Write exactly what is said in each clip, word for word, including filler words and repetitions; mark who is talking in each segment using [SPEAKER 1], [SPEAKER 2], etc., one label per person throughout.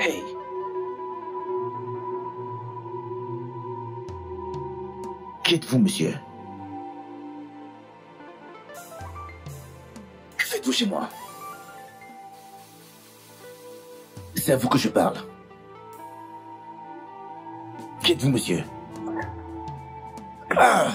[SPEAKER 1] Hey. Qui êtes-vous, monsieur? Que faites-vous chez moi? C'est à vous que je parle. Qui êtes-vous, monsieur? Ah!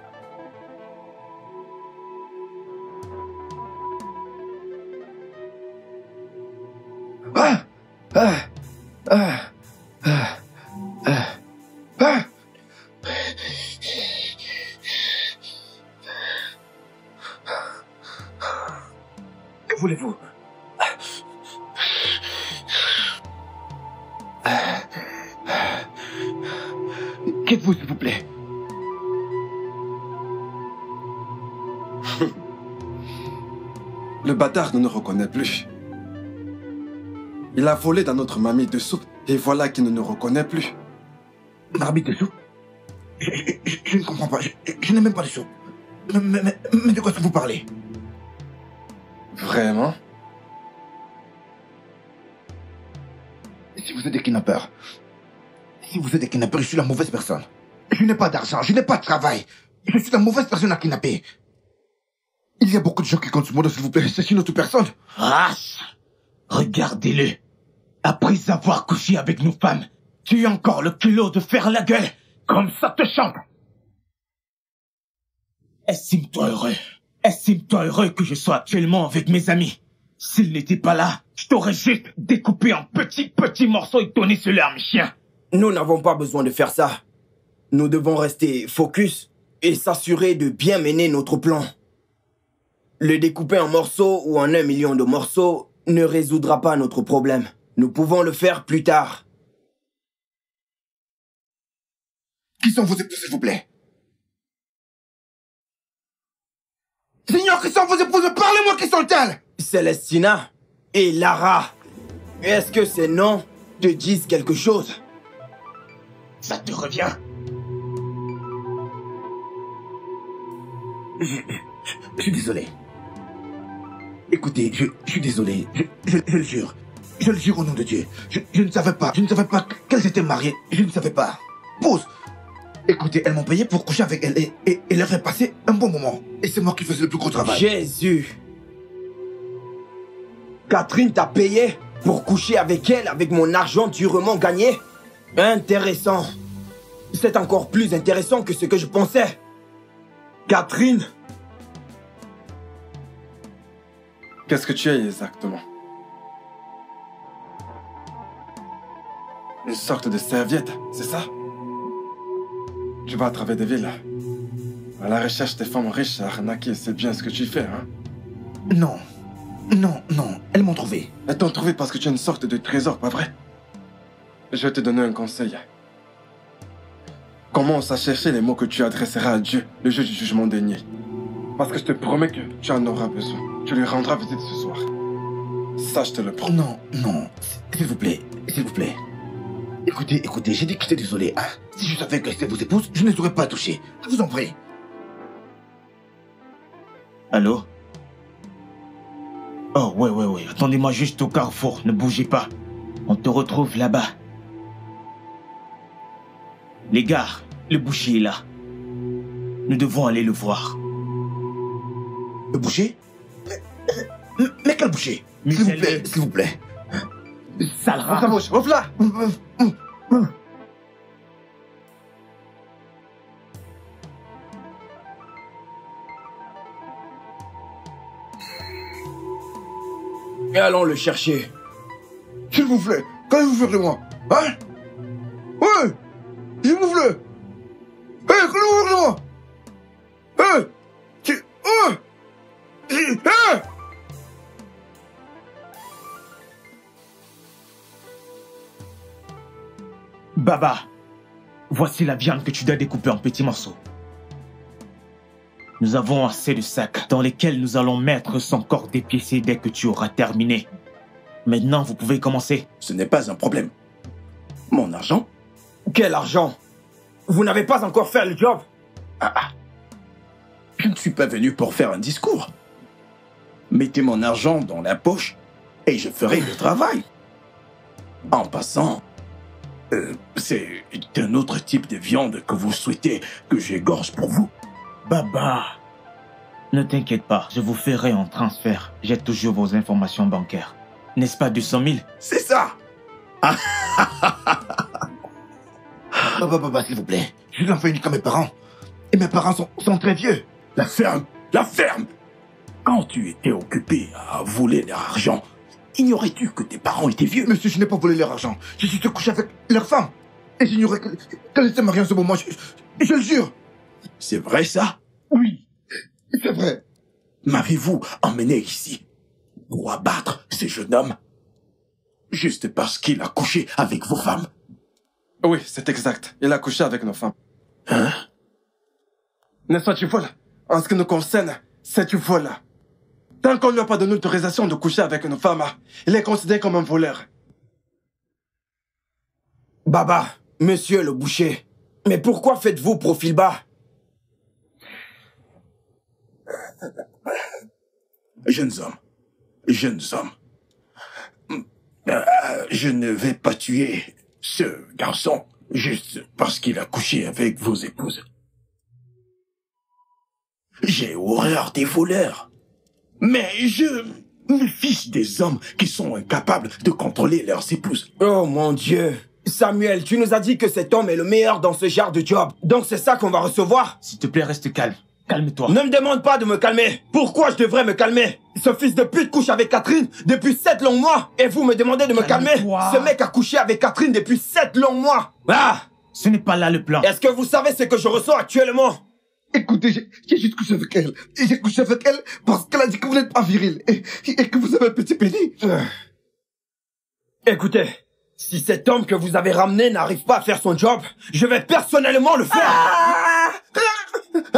[SPEAKER 1] Ah! Ah! Ah! Ah! Ah! Ah! Que voulez-vous? Quittez-vous, s'il vous plaît.
[SPEAKER 2] Le bâtard ne nous reconnaît plus. Il a volé dans notre marmite de soupe et voilà qu'il ne nous reconnaît plus.
[SPEAKER 1] Marmite de soupe? je, je, je ne comprends pas. Je, je n'ai même pas de soupe. Mais, mais, mais de quoi est-ce que vous parlez?
[SPEAKER 2] Vraiment?
[SPEAKER 1] Si vous êtes des kidnappeurs, si vous êtes des kidnappeurs, je suis la mauvaise personne. Je n'ai pas d'argent, je n'ai pas de travail. Je suis la mauvaise personne à kidnapper. Il y a beaucoup de gens qui comptent sur moi, s'il vous plaît. C'est une autre personne.
[SPEAKER 3] Ah! Regardez-le. Après avoir couché avec nos femmes, tu as encore le culot de faire la gueule. Comme ça te chante. Estime-toi heureux. Estime-toi heureux que je sois actuellement avec mes amis. S'ils n'étaient pas là, je t'aurais juste découpé en petits, petits morceaux et donné sur l'arme chien.
[SPEAKER 4] Nous n'avons pas besoin de faire ça. Nous devons rester focus et s'assurer de bien mener notre plan. Le découper en morceaux ou en un million de morceaux ne résoudra pas notre problème. Nous pouvons le faire plus tard.
[SPEAKER 1] Qui sont vos épouses, s'il vous plaît? Seigneur, qui sont vos épouses? Parlez-moi, qui sont-elles?
[SPEAKER 4] Célestina et Lara. Est-ce que ces noms te disent quelque chose?
[SPEAKER 3] Ça te revient?
[SPEAKER 1] Je, je, je suis désolé. Écoutez, je, je suis désolé. Je, je, je le jure. Je le jure au nom de Dieu. Je, je ne savais pas. Je ne savais pas qu'elles étaient mariées. Je ne savais pas. Pause. Écoutez, elles m'ont payé pour coucher avec elles et, et, et leur faire passer un bon moment. Et c'est moi qui faisais le plus gros travail.
[SPEAKER 4] Jésus. Catherine t'a payé pour coucher avec elle avec mon argent durement gagné? Intéressant. C'est encore plus intéressant que ce que je pensais. Catherine.
[SPEAKER 2] Qu'est-ce que tu es exactement? Une sorte de serviette, c'est ça? Tu vas à travers des villes, à la recherche des femmes riches à arnaquer, c'est bien ce que tu fais, hein?
[SPEAKER 1] Non. Non, non, elles m'ont trouvé.
[SPEAKER 2] Elles t'ont trouvé parce que tu es une sorte de trésor, pas vrai? Je vais te donner un conseil. Commence à chercher les mots que tu adresseras à Dieu, le jour du jugement dernier. Parce que je te promets que tu en auras besoin. Tu lui rendras visite ce soir. Ça, je te le promets.
[SPEAKER 1] Non, non, s'il vous plaît, s'il vous plaît. Écoutez, écoutez, j'ai dit que j'étais désolé, hein. Si je savais que c'était vos épouses, je ne les aurais pas touchées. Je vous en prie.
[SPEAKER 3] Allô? Oh, ouais, ouais, ouais. Attendez-moi juste au carrefour. Ne bougez pas. On te retrouve là-bas. Les gars, le boucher est là. Nous devons aller le voir.
[SPEAKER 1] Le boucher? Mais, mais, mais quel boucher? S'il vous plaît, s'il vous plaît.
[SPEAKER 3] Sale rat.
[SPEAKER 1] Ta bouche, hop là.
[SPEAKER 4] Et allons le chercher.
[SPEAKER 1] S'il vous plaît, qu'allez-vous faire de moi? Hein? Ouais! S'il vous plaît! Hé, qu'allez-vous faire de moi? Hé! Tu... Oh! Hé!
[SPEAKER 3] Baba, voici la viande que tu dois découper en petits morceaux. Nous avons assez de sacs dans lesquels nous allons mettre son corps dépiécé dès que tu auras terminé. Maintenant, vous pouvez commencer.
[SPEAKER 1] Ce n'est pas un problème. Mon argent?
[SPEAKER 4] Quel argent? Vous n'avez pas encore fait le job?
[SPEAKER 1] Ah, ah. Je ne suis pas venu pour faire un discours. Mettez mon argent dans la poche et je ferai le travail.
[SPEAKER 3] En passant, euh, c'est un autre type de viande que vous souhaitez que j'égorge pour vous.
[SPEAKER 5] Baba, ne t'inquiète pas, je vous ferai un transfert. J'ai toujours vos informations bancaires. N'est-ce pas du cent mille?
[SPEAKER 1] C'est ça. Ah, bah, bah, bah, s'il vous plaît, je suis l'enfant unique à mes parents. Et mes parents sont, sont très vieux.
[SPEAKER 3] La ferme, la ferme. Quand tu étais occupé à voler leur argent, ignorais-tu que tes parents étaient vieux?
[SPEAKER 1] Monsieur, je n'ai pas volé leur argent. Je suis couché avec leur femme. Et j'ignorais qu'elle était mariée en ce moment. Je, je, je le jure.
[SPEAKER 3] C'est vrai ça?
[SPEAKER 1] Oui, c'est vrai.
[SPEAKER 3] M'avez-vous emmené ici pour abattre ce jeune homme juste parce qu'il a couché avec vos femmes?
[SPEAKER 2] Oui, c'est exact. Il a couché avec nos femmes.
[SPEAKER 3] Hein?
[SPEAKER 2] N'est-ce pas du vol? En ce qui nous concerne, c'est du vol. Tant qu'on ne lui a pas donné l'autorisation de coucher avec nos femmes, il est considéré comme un voleur.
[SPEAKER 4] Baba, monsieur le boucher, mais pourquoi faites-vous profil bas?
[SPEAKER 3] Jeunes hommes, jeunes hommes, euh, je ne vais pas tuer ce garçon juste parce qu'il a couché avec vos épouses. J'ai horreur des voleurs, mais je me fiche des hommes qui sont incapables de contrôler leurs épouses.
[SPEAKER 4] Oh mon Dieu! Samuel, tu nous as dit que cet homme est le meilleur dans ce genre de job. Donc c'est ça qu'on va recevoir?
[SPEAKER 5] S'il te plaît, reste calme. Calme-toi.
[SPEAKER 4] Ne me demande pas de me calmer. Pourquoi je devrais me calmer? Ce fils de pute couche avec Catherine depuis sept longs mois. Et vous me demandez de me calmer? Ce mec a couché avec Catherine depuis sept longs mois. Ah!
[SPEAKER 5] Ce n'est pas là le plan.
[SPEAKER 4] Est-ce que vous savez ce que je ressens actuellement?
[SPEAKER 1] Écoutez, j'ai juste couché avec elle. Et j'ai couché avec elle parce qu'elle a dit que vous n'êtes pas viril. Et, et que vous avez un petit pénis.
[SPEAKER 4] Écoutez, si cet homme que vous avez ramené n'arrive pas à faire son job, je vais personnellement le faire. Ah! Ah!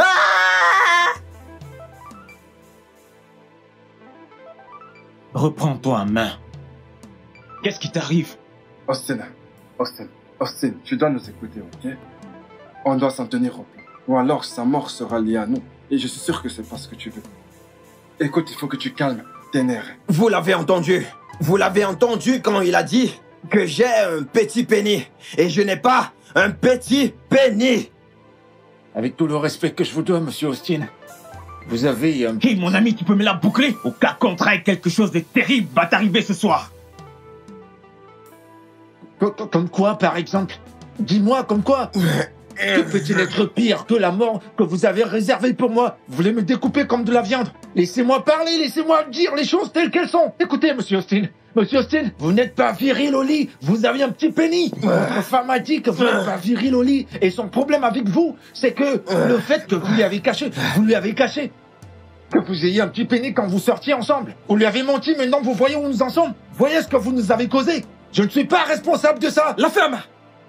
[SPEAKER 5] Reprends-toi en main. Qu'est-ce qui t'arrive?
[SPEAKER 2] Austin, Austin, Austin, tu dois nous écouter, ok? On doit s'en tenir au plan. Ou alors sa mort sera liée à nous. Et je suis sûr que c'est pas ce que tu veux. Écoute, il faut que tu calmes tes nerfs.
[SPEAKER 4] Vous l'avez entendu. Vous l'avez entendu quand il a dit que j'ai un petit pénis. Et je n'ai pas un petit pénis.
[SPEAKER 3] Avec tout le respect que je vous dois, monsieur Austin, vous avez un...
[SPEAKER 5] Hé, mon ami, tu peux me la boucler? Au cas contraire, quelque chose de terrible va t'arriver ce soir.
[SPEAKER 3] Comme quoi, par exemple? Dis-moi, comme quoi? Que peut-il être pire que la mort que vous avez réservée pour moi? Vous voulez me découper comme de la viande? Laissez-moi parler, laissez-moi dire les choses telles qu'elles sont. Écoutez, monsieur Austin, monsieur Austin, vous n'êtes pas viril au lit, vous avez un petit pénis. Votre femme a dit que vous n'êtes pas viril au lit, et son problème avec vous, c'est que le fait que vous lui avez caché, vous lui avez caché que vous ayez un petit pénis quand vous sortiez ensemble. Vous lui avez menti, maintenant vous voyez où nous en sommes. Voyez ce que vous nous avez causé. Je ne suis pas responsable de ça.
[SPEAKER 4] La femme!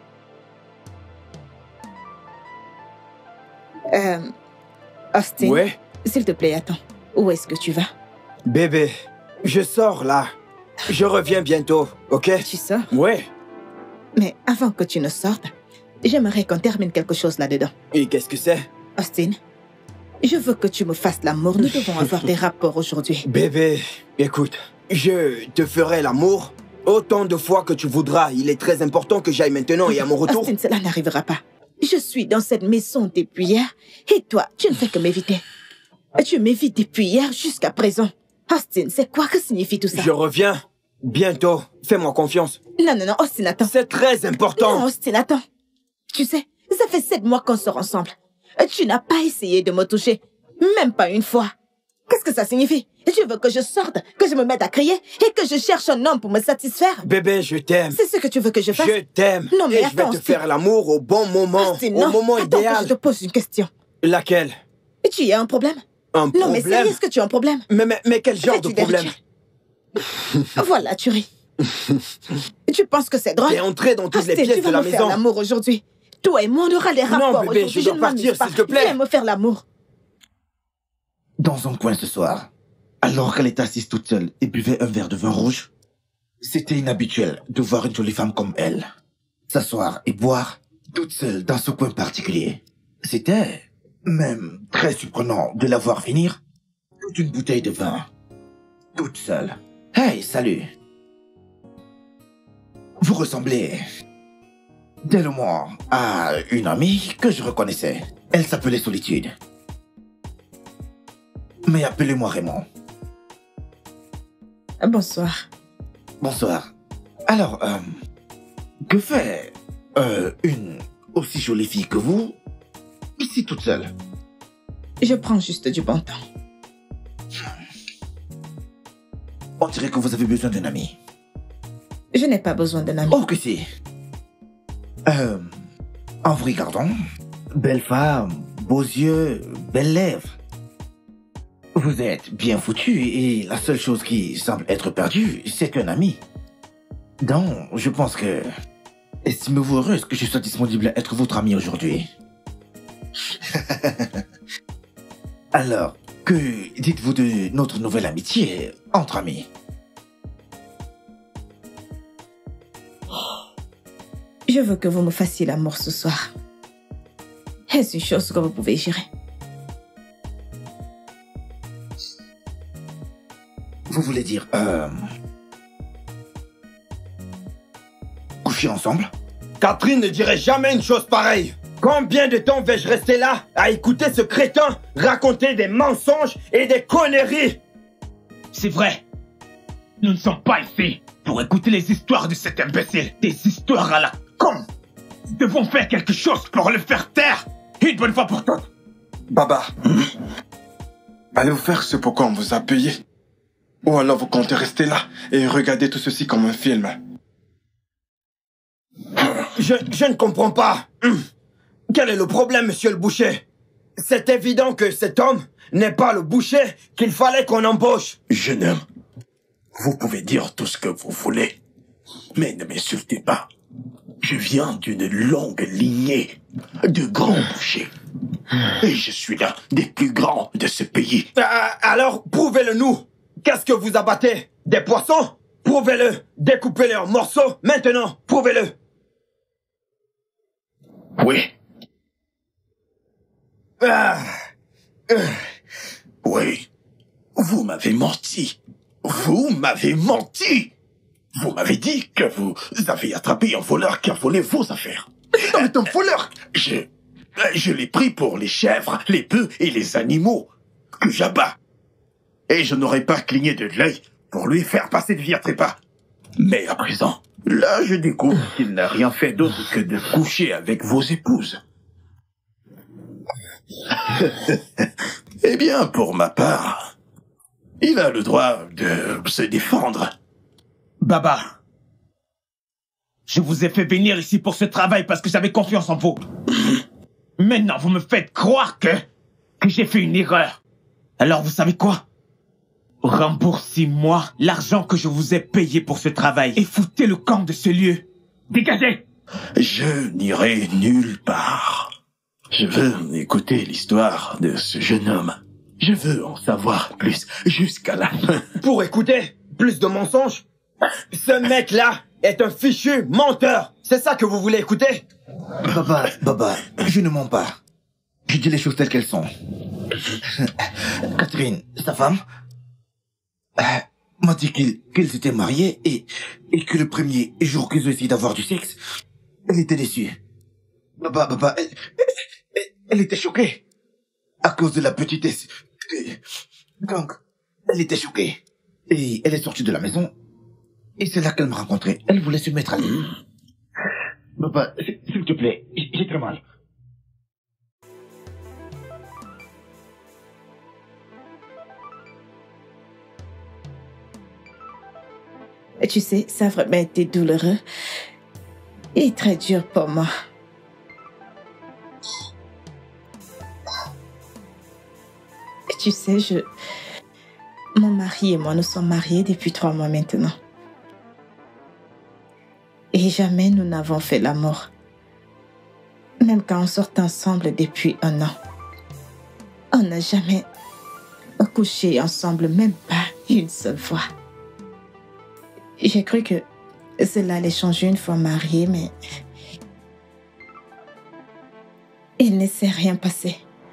[SPEAKER 6] Euh... Austin,
[SPEAKER 4] Ouais?
[SPEAKER 6] s'il te plaît, attends. Où est-ce que tu vas?
[SPEAKER 4] Bébé, je sors là. Je reviens bientôt, ok?
[SPEAKER 6] Tu sors?
[SPEAKER 4] Ouais.
[SPEAKER 6] Mais avant que tu ne sortes, j'aimerais qu'on termine quelque chose là-dedans.
[SPEAKER 4] Et qu'est-ce que c'est?
[SPEAKER 6] Austin, je veux que tu me fasses l'amour. Nous devons avoir des rapports aujourd'hui.
[SPEAKER 4] Bébé, écoute, je te ferai l'amour autant de fois que tu voudras. Il est très important que j'aille maintenant et à mon retour...
[SPEAKER 6] Austin, cela n'arrivera pas. Je suis dans cette maison depuis hier, et toi, tu ne fais que m'éviter. Tu m'évites depuis hier jusqu'à présent. Austin, c'est quoi que signifie tout ça?
[SPEAKER 4] Je reviens bientôt. Fais-moi confiance.
[SPEAKER 6] Non, non, non, Austin, attends.
[SPEAKER 4] C'est très important.
[SPEAKER 6] Non, Austin, attends. Tu sais, ça fait sept mois qu'on sort ensemble. Tu n'as pas essayé de me toucher. Même pas une fois. Qu'est-ce que ça signifie? Tu veux que je sorte, que je me mette à crier et que je cherche un homme pour me satisfaire?
[SPEAKER 4] Bébé, je t'aime.
[SPEAKER 6] C'est ce que tu veux que je fasse?
[SPEAKER 4] Je t'aime.
[SPEAKER 6] Non, mais
[SPEAKER 4] et
[SPEAKER 6] attends,
[SPEAKER 4] je vais te
[SPEAKER 6] Austin.
[SPEAKER 4] faire l'amour au bon moment.
[SPEAKER 6] Austin,
[SPEAKER 4] au
[SPEAKER 6] non.
[SPEAKER 4] moment
[SPEAKER 6] Attends
[SPEAKER 4] idéal.
[SPEAKER 6] que je te pose une question.
[SPEAKER 4] Laquelle?
[SPEAKER 6] Tu as un problème?
[SPEAKER 4] Un
[SPEAKER 6] Non,
[SPEAKER 4] problème?
[SPEAKER 6] mais sérieux, est-ce que tu as un problème?
[SPEAKER 4] Mais, mais, mais quel genre
[SPEAKER 6] Fais-tu
[SPEAKER 4] de
[SPEAKER 6] des
[SPEAKER 4] problème?
[SPEAKER 6] rituels? Voilà, tu ris. Tu penses que c'est drôle?
[SPEAKER 4] T'es entré dans toutes
[SPEAKER 6] Austin,
[SPEAKER 4] les pièces
[SPEAKER 6] tu vas
[SPEAKER 4] de la
[SPEAKER 6] me faire
[SPEAKER 4] maison.
[SPEAKER 6] l'amour aujourd'hui. Toi et moi, on aura les rapports
[SPEAKER 4] Non, bébé,
[SPEAKER 6] aujourd'hui.
[SPEAKER 4] je dois
[SPEAKER 6] ne m'amuse
[SPEAKER 4] partir,
[SPEAKER 6] pas.
[SPEAKER 4] s'il te plaît.
[SPEAKER 6] Viens me faire l'amour.
[SPEAKER 1] Dans un coin ce soir, alors qu'elle était assise toute seule et buvait un verre de vin rouge, c'était inhabituel de voir une jolie femme comme elle s'asseoir et boire toute seule dans ce coin particulier. C'était même très surprenant de la voir finir toute une bouteille de vin, toute seule. Hey, salut. Vous ressemblez tellement à une amie que je reconnaissais. Elle s'appelait Solitude. Mais appelez-moi Raymond.
[SPEAKER 6] Bonsoir.
[SPEAKER 1] Bonsoir. Alors, euh, que fait euh, une aussi jolie fille que vous ici toute seule?
[SPEAKER 6] Je prends juste du bon temps.
[SPEAKER 1] On dirait que vous avez besoin d'un ami.
[SPEAKER 6] Je n'ai pas besoin d'un ami.
[SPEAKER 1] Oh que si. Euh, en vous regardant, belle femme, beaux yeux, belles lèvres. Vous êtes bien foutu et la seule chose qui semble être perdue, c'est un ami. Donc, je pense que... Estimez-vous heureuse que je sois disponible à être votre ami aujourd'hui. Alors, que dites-vous de notre nouvelle amitié entre amis?
[SPEAKER 6] Je veux que vous me fassiez l'amour ce soir. Est-ce une chose que vous pouvez gérer?
[SPEAKER 1] Vous voulez dire, euh... coucher ensemble?
[SPEAKER 4] Catherine ne dirait jamais une chose pareille. Combien de temps vais-je rester là à écouter ce crétin raconter des mensonges et des conneries?
[SPEAKER 5] C'est vrai. Nous ne sommes pas ici pour écouter les histoires de cet imbécile. Des histoires à la con. Nous devons faire quelque chose pour le faire taire. Une bonne fois pour toutes.
[SPEAKER 2] Baba, allez vous faire ce pourquoi on vous a payé. Ou alors vous comptez rester là et regarder tout ceci comme un film.
[SPEAKER 4] Je, je ne comprends pas. Quel est le problème, monsieur le boucher? C'est évident que cet homme n'est pas le boucher qu'il fallait qu'on embauche.
[SPEAKER 7] Jeune homme, vous pouvez dire tout ce que vous voulez, mais ne m'insultez pas. Je viens d'une longue lignée de grands bouchers. Et je suis l'un des plus grands de ce pays.
[SPEAKER 4] Euh, alors, prouvez-le nous. Qu'est-ce que vous abattez? Des poissons? Prouvez-le. Découpez-les en morceaux. Maintenant, prouvez-le.
[SPEAKER 7] Oui.
[SPEAKER 4] Ah. Euh.
[SPEAKER 7] Oui. Vous m'avez menti. Vous m'avez menti. Vous m'avez dit que vous avez attrapé un voleur qui a volé vos affaires.
[SPEAKER 1] Non, mais un voleur!
[SPEAKER 7] Je... Je l'ai pris pour les chèvres, les bœufs et les animaux que j'abats. Et je n'aurais pas cligné de l'œil pour lui faire passer de vie à trépas. Mais à présent, là je découvre qu'il n'a rien fait d'autre que de coucher avec vos épouses. Eh bien, pour ma part, il a le droit de se défendre.
[SPEAKER 5] Baba, je vous ai fait venir ici pour ce travail parce que j'avais confiance en vous. Maintenant, vous me faites croire que, que j'ai fait une erreur. Alors, vous savez quoi? Remboursez-moi l'argent que je vous ai payé pour ce travail et foutez le camp de ce lieu. Dégagez!
[SPEAKER 7] Je n'irai nulle part. Je veux écouter l'histoire de ce jeune homme. Je veux en savoir plus jusqu'à la fin.
[SPEAKER 4] Pour écouter plus de mensonges? Ce mec-là est un fichu menteur. C'est ça que vous voulez écouter?
[SPEAKER 1] Baba, Baba, je ne mens pas. Je dis les choses telles qu'elles sont. Catherine, sa femme, euh, m'a dit qu'ils qu'ils étaient mariés et, et que le premier jour qu'ils ont essayé d'avoir du sexe, elle était déçue. Baba, Baba, elle, elle, elle était choquée. À cause de la petitesse. Donc, elle était choquée. Et elle est sortie de la maison. Et c'est là qu'elle m'a rencontré. Elle voulait se mettre à nu. Papa, s'il te plaît, j'ai très mal.
[SPEAKER 6] Tu sais, ça a vraiment été douloureux et très dur pour moi. Tu sais, je... Mon mari et moi, nous sommes mariés depuis trois mois maintenant. Et jamais nous n'avons fait l'amour. Même quand on sort ensemble depuis un an. On n'a jamais couché ensemble, même pas une seule fois. J'ai cru que cela allait changer une fois mariée, mais... il ne s'est rien passé.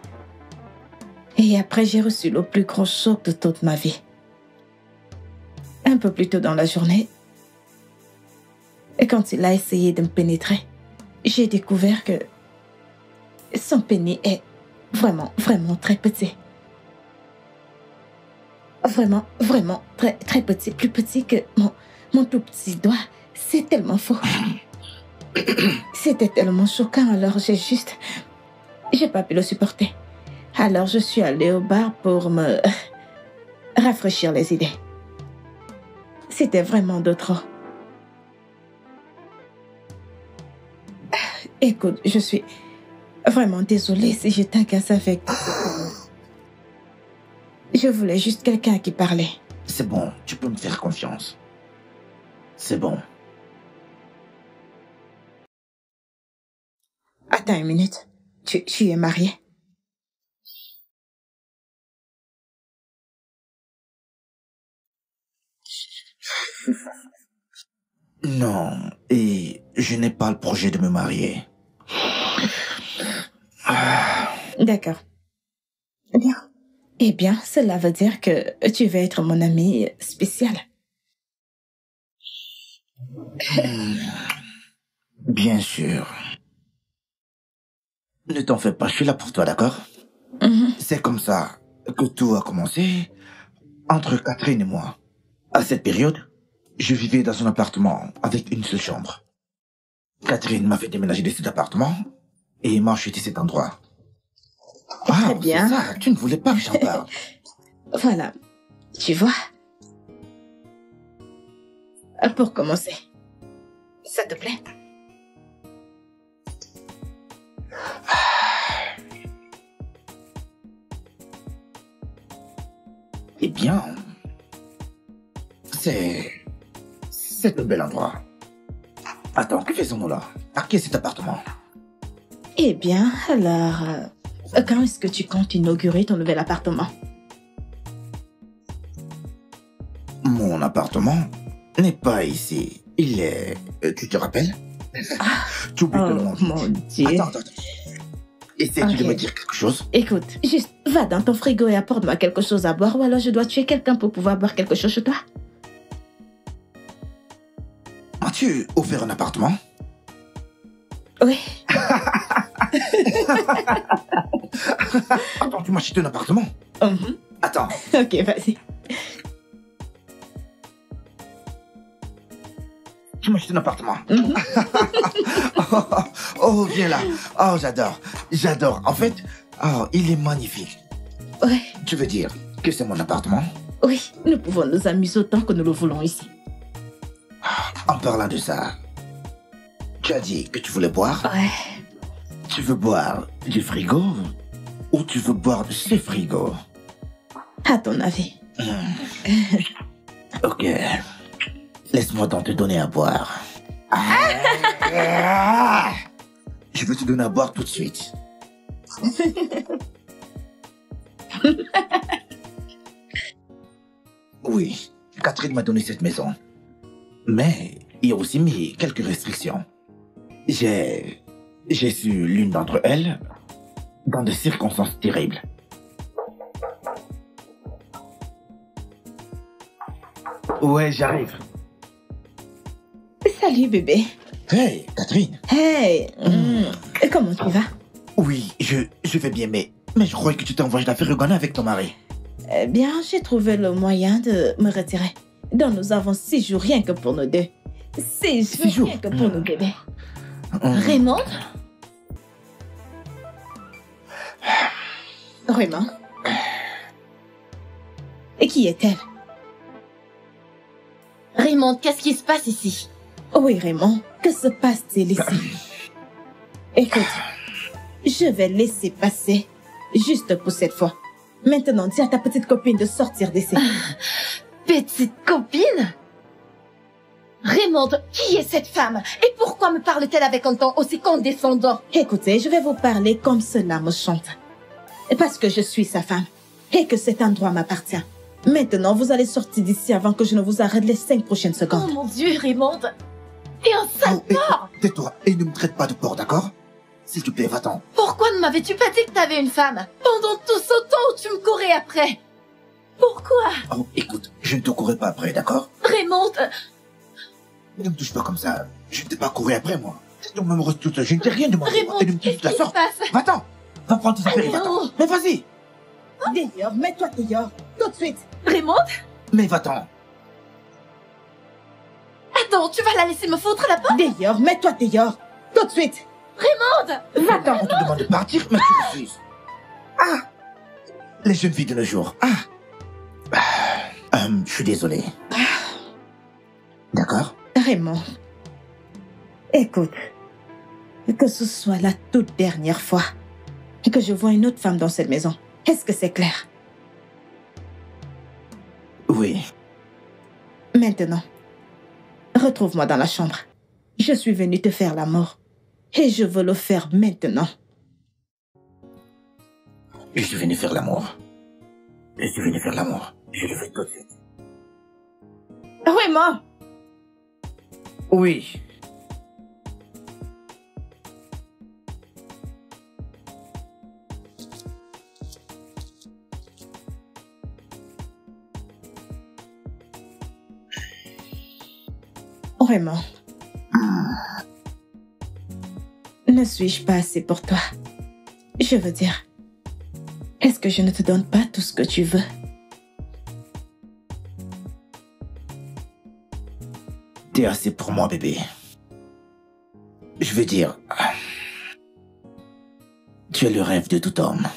[SPEAKER 6] Et après, j'ai reçu le plus gros choc de toute ma vie. Un peu plus tôt dans la journée, Et quand il a essayé de me pénétrer, j'ai découvert que son pénis est vraiment, vraiment très petit. Vraiment, vraiment très, très petit. Plus petit que mon, mon tout petit doigt. C'est tellement faux. C'était tellement choquant, alors j'ai juste... J'ai pas pu le supporter. Alors je suis allée au bar pour me rafraîchir les idées. C'était vraiment de trop. Écoute, je suis vraiment désolée si je t'agace avec... Je voulais juste quelqu'un à qui parler.
[SPEAKER 1] C'est bon, tu peux me faire confiance. C'est bon.
[SPEAKER 6] Attends une minute. Tu, tu es marié?
[SPEAKER 1] Non, et je n'ai pas le projet de me marier.
[SPEAKER 6] D'accord. Bien. Eh bien, cela veut dire que tu vas être mon ami spécial.
[SPEAKER 1] Bien sûr. Ne t'en fais pas, je suis là pour toi, d'accord?
[SPEAKER 6] Mm-hmm.
[SPEAKER 1] C'est comme ça que tout a commencé entre Catherine et moi. À cette période, je vivais dans un appartement avec une seule chambre. Catherine m'a fait déménager de cet appartement et m'a acheté cet endroit.
[SPEAKER 6] Très
[SPEAKER 1] Ah,
[SPEAKER 6] bien.
[SPEAKER 1] c'est ça, tu ne voulais pas que j'en parle.
[SPEAKER 6] Voilà. Tu vois? Pour commencer, ça te plaît?
[SPEAKER 1] Eh bien, c'est... c'est un bel endroit. Attends, que faisons-nous là? À qui est cet appartement?
[SPEAKER 6] Eh bien, alors... euh, Quand est-ce que tu comptes inaugurer ton nouvel appartement?
[SPEAKER 1] Mon appartement n'est pas ici. Il est... euh, Tu te rappelles? Tu oublies
[SPEAKER 6] Oh,
[SPEAKER 1] de le manger.
[SPEAKER 6] mon Dieu.
[SPEAKER 1] Attends, attends, attends. Essaies-tu
[SPEAKER 6] Ok.
[SPEAKER 1] de me dire quelque chose?
[SPEAKER 6] Écoute, juste va dans ton frigo et apporte-moi quelque chose à boire ou alors je dois tuer quelqu'un pour pouvoir boire quelque chose chez toi.
[SPEAKER 1] As-tu offert un appartement?
[SPEAKER 6] Oui.
[SPEAKER 1] Attends, tu m'as acheté un appartement?
[SPEAKER 6] Mhm.
[SPEAKER 1] Attends.
[SPEAKER 6] Ok, vas-y.
[SPEAKER 1] Tu m'as acheté un appartement?
[SPEAKER 6] Mhm.
[SPEAKER 1] oh, oh, viens là. Oh, j'adore. J'adore. En fait, oh, il est magnifique.
[SPEAKER 6] Ouais.
[SPEAKER 1] Tu veux dire que c'est mon appartement?
[SPEAKER 6] Oui, nous pouvons nous amuser autant que nous le voulons ici.
[SPEAKER 1] En parlant de ça, tu as dit que tu voulais boire?
[SPEAKER 6] Ouais.
[SPEAKER 1] Tu veux boire du frigo ou tu veux boire de ce frigo?
[SPEAKER 6] À ton avis.
[SPEAKER 1] Ok. Laisse-moi donc te donner à boire. Ah. Je veux te donner à boire tout de suite. Oui, Catherine m'a donné cette maison. Mais il a aussi mis quelques restrictions. J'ai... J'ai su l'une d'entre elles dans des circonstances terribles. Ouais, j'arrive.
[SPEAKER 6] Salut bébé.
[SPEAKER 1] Hey, Catherine.
[SPEAKER 6] Hey. mm, et Comment tu vas?
[SPEAKER 1] Oui, je, je vais bien, mais, mais je croyais que tu t'es envoyé d'affaires Uganda avec ton mari.
[SPEAKER 6] Eh bien, j'ai trouvé le moyen de me retirer. Donc nous avons six jours rien que pour nous deux. Six jours,
[SPEAKER 1] Six jours.
[SPEAKER 6] rien que pour nos bébés.
[SPEAKER 1] Hum.
[SPEAKER 6] Raymond? Raymond? Et qui est-elle?
[SPEAKER 8] Raymond, qu'est-ce qui se passe ici?
[SPEAKER 6] Oui, Raymond, que se passe-t-il ici? Écoute, je vais laisser passer, juste pour cette fois. Maintenant, dis à ta petite copine de sortir d'ici.
[SPEAKER 8] Petite copine? Raymond, qui est cette femme? Et pourquoi me parle-t-elle avec un ton aussi condescendant?
[SPEAKER 6] Écoutez, je vais vous parler comme cela me chante. Parce que je suis sa femme et que cet endroit m'appartient. Maintenant, vous allez sortir d'ici avant que je ne vous arrête les cinq prochaines
[SPEAKER 8] Oh
[SPEAKER 6] secondes.
[SPEAKER 8] mon Dieu, Raymond! T'es un sale
[SPEAKER 1] Oh, et-
[SPEAKER 8] porc!
[SPEAKER 1] tais-toi et ne me traite pas de porc, d'accord? S'il te plaît, va-t'en.
[SPEAKER 8] Pourquoi ne m'avais-tu pas dit que t'avais une femme? Pendant tout ce temps où tu me courais après? Pourquoi?
[SPEAKER 1] Oh, écoute, je ne te courrai pas après, d'accord?
[SPEAKER 8] Raymond, euh,
[SPEAKER 1] Ne me touche pas comme ça. Je ne t'ai pas couru après, moi. C'est ton amoureuse toute seule. Je ne t'ai rien demandé.
[SPEAKER 8] Raymond,
[SPEAKER 1] Et de me
[SPEAKER 8] qu'est-ce
[SPEAKER 1] toute la
[SPEAKER 8] qui
[SPEAKER 1] sorte.
[SPEAKER 8] se passe?
[SPEAKER 1] Va-t'en. Va prendre tes affaires et
[SPEAKER 8] Allez,
[SPEAKER 1] va-t'en.
[SPEAKER 8] oh.
[SPEAKER 1] Mais vas-y.
[SPEAKER 6] Dehors, mets-toi dehors. Tout de suite.
[SPEAKER 8] Raymond?
[SPEAKER 1] Mais va-t'en.
[SPEAKER 8] Attends, tu vas la laisser me foutre la porte?
[SPEAKER 6] Dehors, mets-toi dehors. Tout de suite.
[SPEAKER 8] Raymond!
[SPEAKER 6] Va-t'en.
[SPEAKER 1] On te demande de partir, mais tu refuses. Ah. Les jeunes filles de nos jours. Ah. Ah. Euh, je suis désolé. D'accord?
[SPEAKER 6] Raymond, écoute, que ce soit la toute dernière fois que je vois une autre femme dans cette maison, est-ce que c'est clair?
[SPEAKER 1] Oui.
[SPEAKER 6] Maintenant, retrouve-moi dans la chambre. Je suis venue te faire l'amour et je veux le faire maintenant.
[SPEAKER 1] Je suis venu faire l'amour. Je suis venu faire l'amour. Je le fais tout de suite.
[SPEAKER 6] Raymond!
[SPEAKER 1] Oui.
[SPEAKER 6] Raymond. Ne suis-je pas assez pour toi? Je veux dire, est-ce que je ne te donne pas tout ce que tu veux?
[SPEAKER 1] T'es assez pour moi, bébé. Je veux dire... Tu es le rêve de tout homme.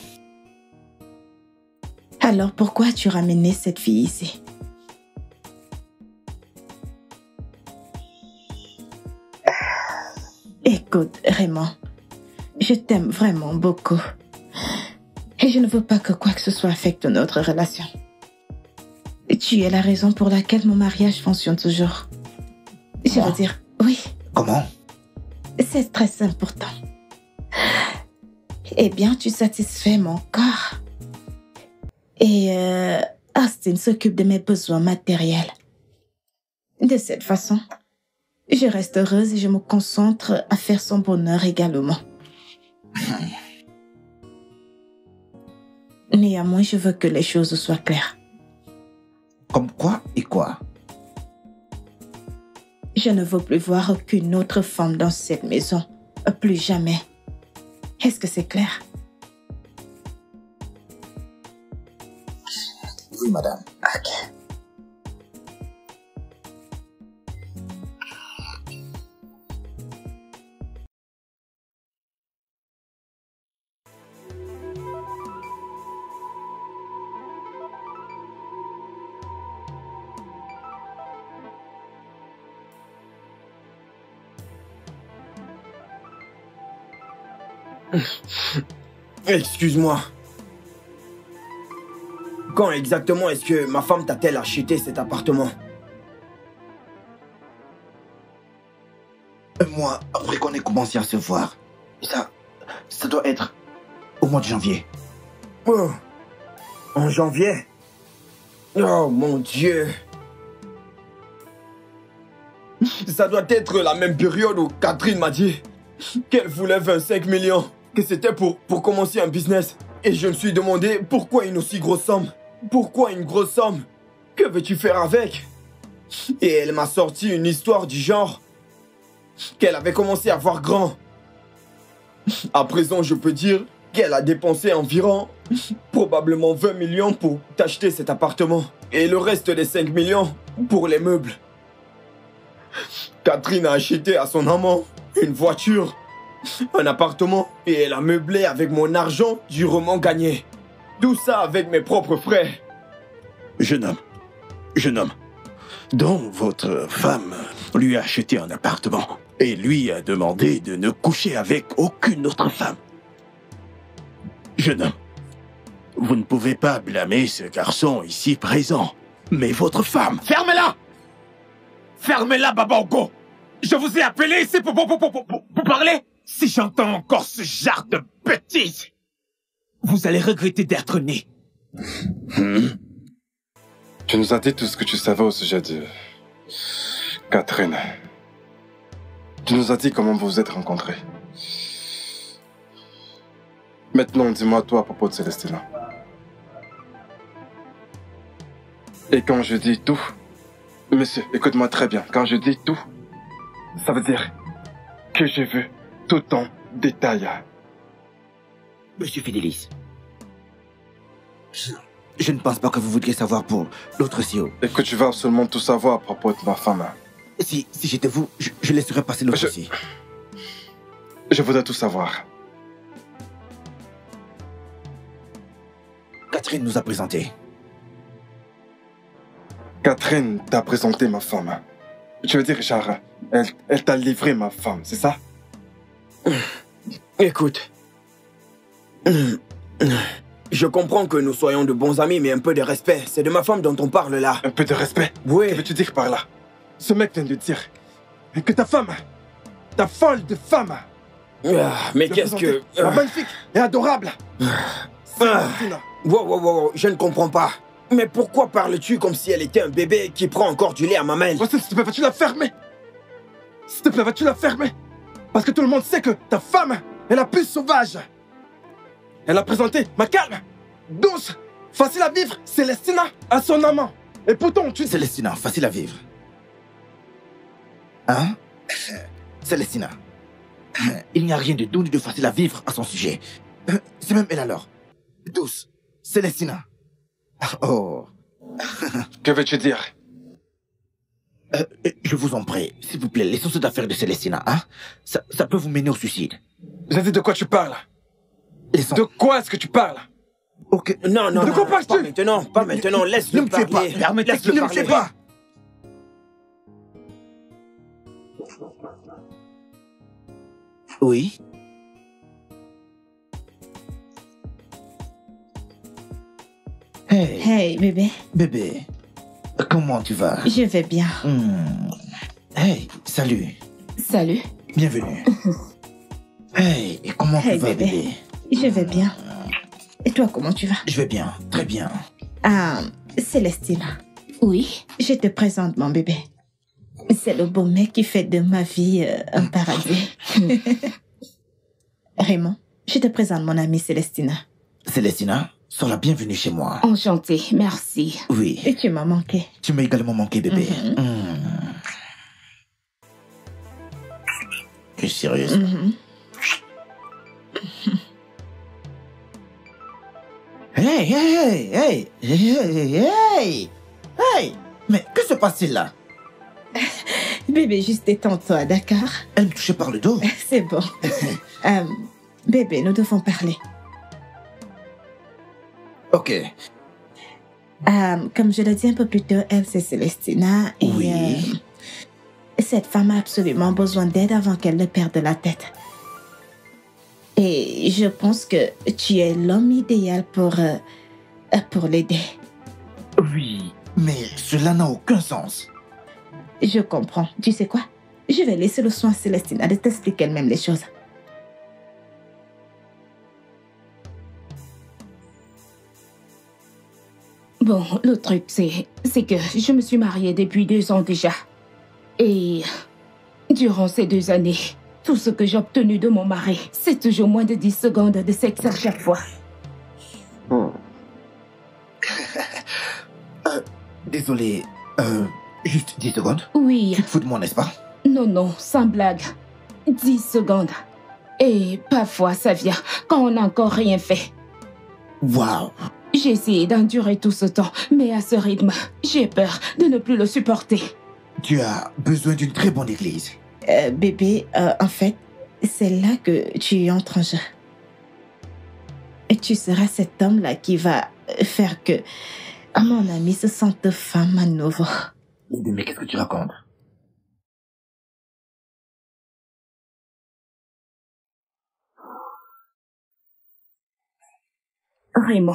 [SPEAKER 6] Alors pourquoi as-tu ramené cette fille ici? Écoute, Raymond, je t'aime vraiment beaucoup. Et je ne veux pas que quoi que ce soit affecte notre relation. Tu es la raison pour laquelle mon mariage fonctionne toujours. Je veux dire, oui.
[SPEAKER 1] Comment?
[SPEAKER 6] C'est très important. Eh bien, tu satisfais mon corps. Et euh, Austin s'occupe de mes besoins matériels. De cette façon, je reste heureuse et je me concentre à faire son bonheur également. Néanmoins, je veux que les choses soient claires.
[SPEAKER 1] Comme quoi et quoi?
[SPEAKER 6] Je ne veux plus voir aucune autre femme dans cette maison. Plus jamais. Est-ce que c'est clair?
[SPEAKER 1] Oui, madame. Ok.
[SPEAKER 4] Excuse-moi. Quand exactement est-ce que ma femme t'a-t-elle acheté cet appartement?
[SPEAKER 1] Moi, après qu'on ait commencé à se voir, ça, ça doit être au mois de janvier.
[SPEAKER 4] Oh, en janvier? Oh mon Dieu. Ça doit être la même période où Catherine m'a dit qu'elle voulait vingt-cinq millions, que c'était pour, pour commencer un business. Et je me suis demandé pourquoi une aussi grosse somme? Pourquoi une grosse somme? Que veux-tu faire avec? Et elle m'a sorti une histoire du genre qu'elle avait commencé à voir grand. À présent, je peux dire qu'elle a dépensé environ probablement vingt millions pour t'acheter cet appartement. Et le reste des cinq millions pour les meubles. Catherine a acheté à son amant une voiture, un appartement, et elle a meublé avec mon argent durement gagné. Tout ça avec mes propres frais.
[SPEAKER 7] Jeune homme, jeune homme, dont votre femme lui a acheté un appartement et lui a demandé de ne coucher avec aucune autre femme. Jeune homme, vous ne pouvez pas blâmer ce garçon ici présent, mais votre femme.
[SPEAKER 5] Fermez-la! Fermez-la, Babango! Je vous ai appelé ici pour, pour, pour, pour, pour, pour parler. Si j'entends encore ce genre de bêtises, vous allez regretter d'être né.
[SPEAKER 7] Hmm?
[SPEAKER 2] Tu nous as dit tout ce que tu savais au sujet de Catherine. Tu nous as dit comment vous vous êtes rencontrés. Maintenant, dis-moi toi à propos de Célestina. Et quand je dis tout, monsieur, écoute-moi très bien, quand je dis tout, Ça veut dire que j'ai vu tout en détail.
[SPEAKER 1] Monsieur Fidélis, je, je ne pense pas que vous voudriez savoir pour l'autre C E O.
[SPEAKER 2] Et que tu vas absolument tout savoir à propos de ma femme.
[SPEAKER 1] Si, si j'étais vous, je, je laisserais passer l'autre
[SPEAKER 2] Je-
[SPEAKER 1] aussi.
[SPEAKER 2] Je voudrais tout savoir.
[SPEAKER 1] Catherine nous a présenté.
[SPEAKER 2] Catherine t'a présenté ma femme. Tu veux dire, Richard, elle, elle t'a livré ma femme, c'est ça?
[SPEAKER 4] Écoute. Je comprends que nous soyons de bons amis, mais un peu de respect. C'est de ma femme dont on parle là.
[SPEAKER 2] Un peu de respect?
[SPEAKER 4] Oui.
[SPEAKER 2] Que veux-tu dire par là? Ce mec vient de dire que ta femme, ta folle de femme,
[SPEAKER 4] Ah, mais
[SPEAKER 2] te
[SPEAKER 4] qu'est-ce que...
[SPEAKER 2] présentait la magnifique et adorable. Célestina.
[SPEAKER 4] Wow, wow, wow, je ne comprends pas. Mais pourquoi parles-tu comme si elle était un bébé qui prend encore du lait à mamelle?
[SPEAKER 2] Oh, s'il te plaît, vas-tu la fermer? S'il te plaît, vas-tu la fermer? Parce que tout le monde sait que ta femme est la plus sauvage. Elle a présenté ma calme, douce, facile à vivre, Célestina, à son amant. Et pourtant, tu...
[SPEAKER 1] Célestina, facile à vivre. Hein? Célestina, il n'y a rien de doux ni de facile à vivre à son sujet. C'est même elle alors. Douce, Célestina. Oh.
[SPEAKER 2] Que veux-tu dire?
[SPEAKER 1] Euh, je vous en prie, s'il vous plaît, laissons cette affaire de Célestina, hein? Ça, ça peut vous mener au suicide.
[SPEAKER 2] J'ai dit de quoi tu parles?
[SPEAKER 1] Laissons...
[SPEAKER 2] De quoi est-ce que tu parles?
[SPEAKER 1] Ok.
[SPEAKER 4] Non, non,
[SPEAKER 2] De
[SPEAKER 4] non,
[SPEAKER 2] quoi
[SPEAKER 4] non,
[SPEAKER 2] parles-tu?
[SPEAKER 4] pas maintenant, pas maintenant,
[SPEAKER 1] Ne
[SPEAKER 4] laisse-le
[SPEAKER 1] me tuez pas,
[SPEAKER 4] parler.
[SPEAKER 1] permettez
[SPEAKER 4] Laisse-le
[SPEAKER 1] qu'il ne me tue
[SPEAKER 4] parler.
[SPEAKER 1] pas. Oui? Hey,
[SPEAKER 6] Hey, bébé,
[SPEAKER 1] bébé, comment tu vas?
[SPEAKER 6] je vais bien.
[SPEAKER 1] Hmm. Hey, salut,
[SPEAKER 8] Salut.
[SPEAKER 1] bienvenue. Hey, et comment
[SPEAKER 6] Hey,
[SPEAKER 1] tu vas,
[SPEAKER 6] bébé.
[SPEAKER 1] bébé?
[SPEAKER 6] Je vais bien. Et toi, comment tu vas?
[SPEAKER 1] Je vais bien, très bien.
[SPEAKER 6] Ah, Célestina,
[SPEAKER 8] Oui.
[SPEAKER 6] je te présente mon bébé. C'est le beau mec qui fait de ma vie euh, un paradis. Raymond, je te présente mon amie Célestina.
[SPEAKER 1] Célestina, sois la bienvenue chez moi.
[SPEAKER 8] Enchantée. Merci.
[SPEAKER 1] Oui,
[SPEAKER 6] Et tu m'as manqué.
[SPEAKER 1] tu m'as également manqué, bébé.
[SPEAKER 6] Mhm.
[SPEAKER 1] Hmm. Je suis sérieuse.
[SPEAKER 6] Mhm.
[SPEAKER 1] Hey, hey, hey, hey, hey, hey, hey. Mais que se passe-t-il là?
[SPEAKER 6] Bébé, juste détends-toi, d'accord?
[SPEAKER 1] Elle me touchait par le dos.
[SPEAKER 6] C'est bon. Euh, bébé, nous devons parler.
[SPEAKER 1] Ok.
[SPEAKER 6] Euh, comme je l'ai dit un peu plus tôt, elle, c'est Célestina. Et,
[SPEAKER 1] Oui.
[SPEAKER 6] euh, cette femme a absolument besoin d'aide avant qu'elle ne perde la tête. Et je pense que tu es l'homme idéal pour, euh, pour l'aider.
[SPEAKER 1] Oui, mais cela n'a aucun sens.
[SPEAKER 6] Je comprends. Tu sais quoi? Je vais laisser le soin à Célestina de t'expliquer elle-même les choses.
[SPEAKER 8] Bon, le truc, c'est... c'est que je me suis mariée depuis deux ans déjà. Et... durant ces deux années, tout ce que j'ai obtenu de mon mari, c'est toujours moins de dix secondes de sexe à chaque fois.
[SPEAKER 1] Euh, désolé, euh, juste dix secondes.
[SPEAKER 8] Oui.
[SPEAKER 1] Tu te fous de moi, n'est-ce pas?
[SPEAKER 8] Non, non, sans blague. dix secondes. Et parfois, ça vient quand on n'a encore rien fait.
[SPEAKER 1] Waouh.
[SPEAKER 8] J'ai essayé d'endurer tout ce temps, mais à ce rythme, j'ai peur de ne plus le supporter.
[SPEAKER 1] Tu as besoin d'une très bonne église.
[SPEAKER 6] Euh, bébé, euh, en fait, c'est là que tu entres en jeu. Et tu seras cet homme-là qui va faire que mon amie se sente femme à nouveau.
[SPEAKER 1] Mais qu'est-ce que tu racontes?
[SPEAKER 8] Raymond.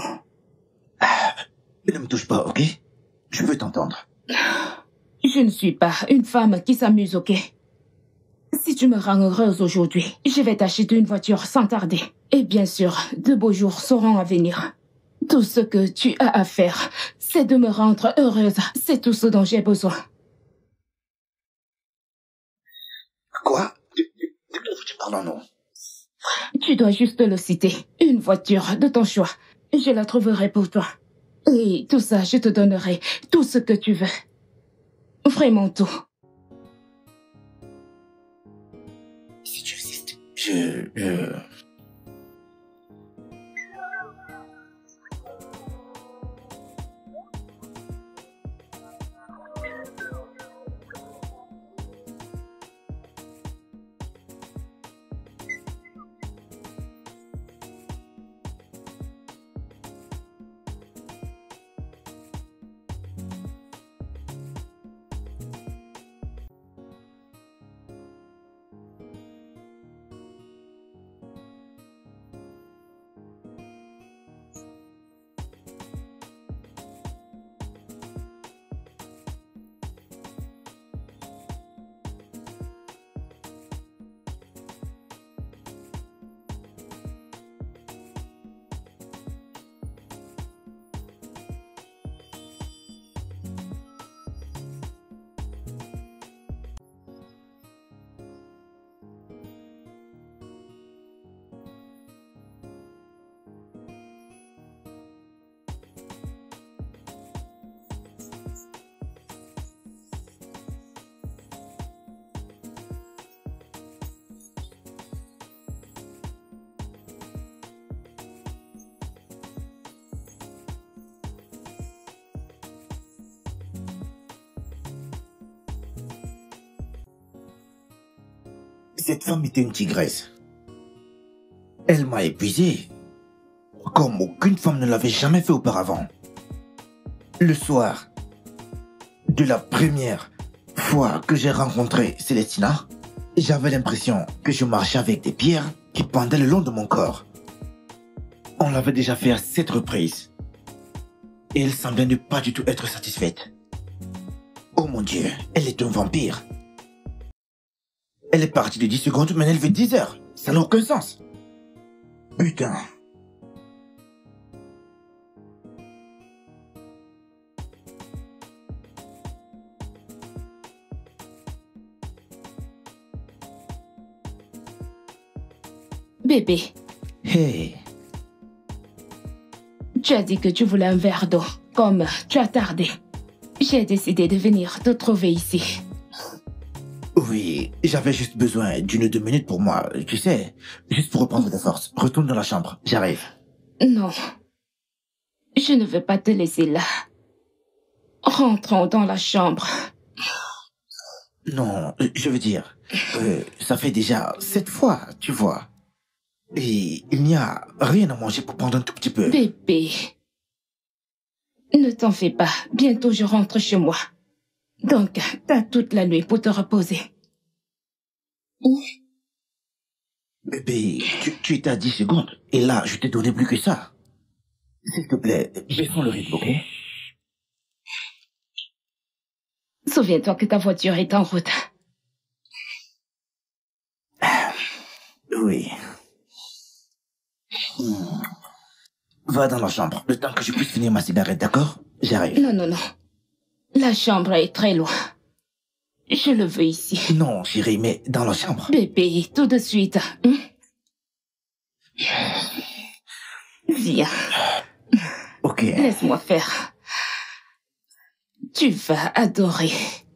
[SPEAKER 1] Ne me touche pas, ok? Je veux t'entendre.
[SPEAKER 8] Je ne suis pas une femme qui s'amuse, ok? Si tu me rends heureuse aujourd'hui, je vais t'acheter une voiture sans tarder. Et bien sûr, de beaux jours seront à venir. Tout ce que tu as à faire, c'est de me rendre heureuse. C'est tout ce dont j'ai besoin.
[SPEAKER 1] Quoi? De, de, de quoi tu parles en nom?
[SPEAKER 8] Tu dois juste le citer. Une voiture de ton choix. Je la trouverai pour toi. Et tout ça, je te donnerai tout ce que tu veux. Vraiment tout.
[SPEAKER 1] Je... je... Cette femme était une tigresse. Elle m'a épuisé, comme aucune femme ne l'avait jamais fait auparavant. Le soir de la première fois que j'ai rencontré Célestina, j'avais l'impression que je marchais avec des pierres qui pendaient le long de mon corps. On l'avait déjà fait à sept reprises. Et elle semblait ne pas du tout être satisfaite. Oh mon Dieu, elle est un vampire. Elle est partie de dix secondes, mais elle veut dix heures. Ça n'a aucun sens. Putain.
[SPEAKER 8] Bébé.
[SPEAKER 1] Hey.
[SPEAKER 8] Tu as dit que tu voulais un verre d'eau. Comme tu as tardé, j'ai décidé de venir te trouver ici.
[SPEAKER 1] Oui, j'avais juste besoin d'une ou deux minutes pour moi, tu sais, juste pour reprendre des forces. Retourne dans la chambre, j'arrive.
[SPEAKER 8] Non, je ne veux pas te laisser là. Rentrons dans la chambre.
[SPEAKER 1] Non, je veux dire, euh, ça fait déjà sept fois, tu vois. Et il n'y a rien à manger pour prendre un tout petit peu.
[SPEAKER 8] Bébé, ne t'en fais pas, bientôt je rentre chez moi. Donc, t'as toute la nuit pour te reposer.
[SPEAKER 1] Bébé, tu, tu étais à dix secondes. Et là, je t'ai donné plus que ça. S'il te plaît, baissons le rythme, ok?
[SPEAKER 8] Souviens-toi que ta voiture est en route.
[SPEAKER 1] Oui. Hmm. Va dans la chambre, le temps que je puisse finir ma cigarette, d'accord? J'arrive.
[SPEAKER 8] Non, non, non. La chambre est très loin. Je le veux ici.
[SPEAKER 1] Non, chérie, mais dans la chambre.
[SPEAKER 8] Bébé, tout de suite. Hein? Viens.
[SPEAKER 1] Ok.
[SPEAKER 8] Laisse-moi faire. Tu vas adorer.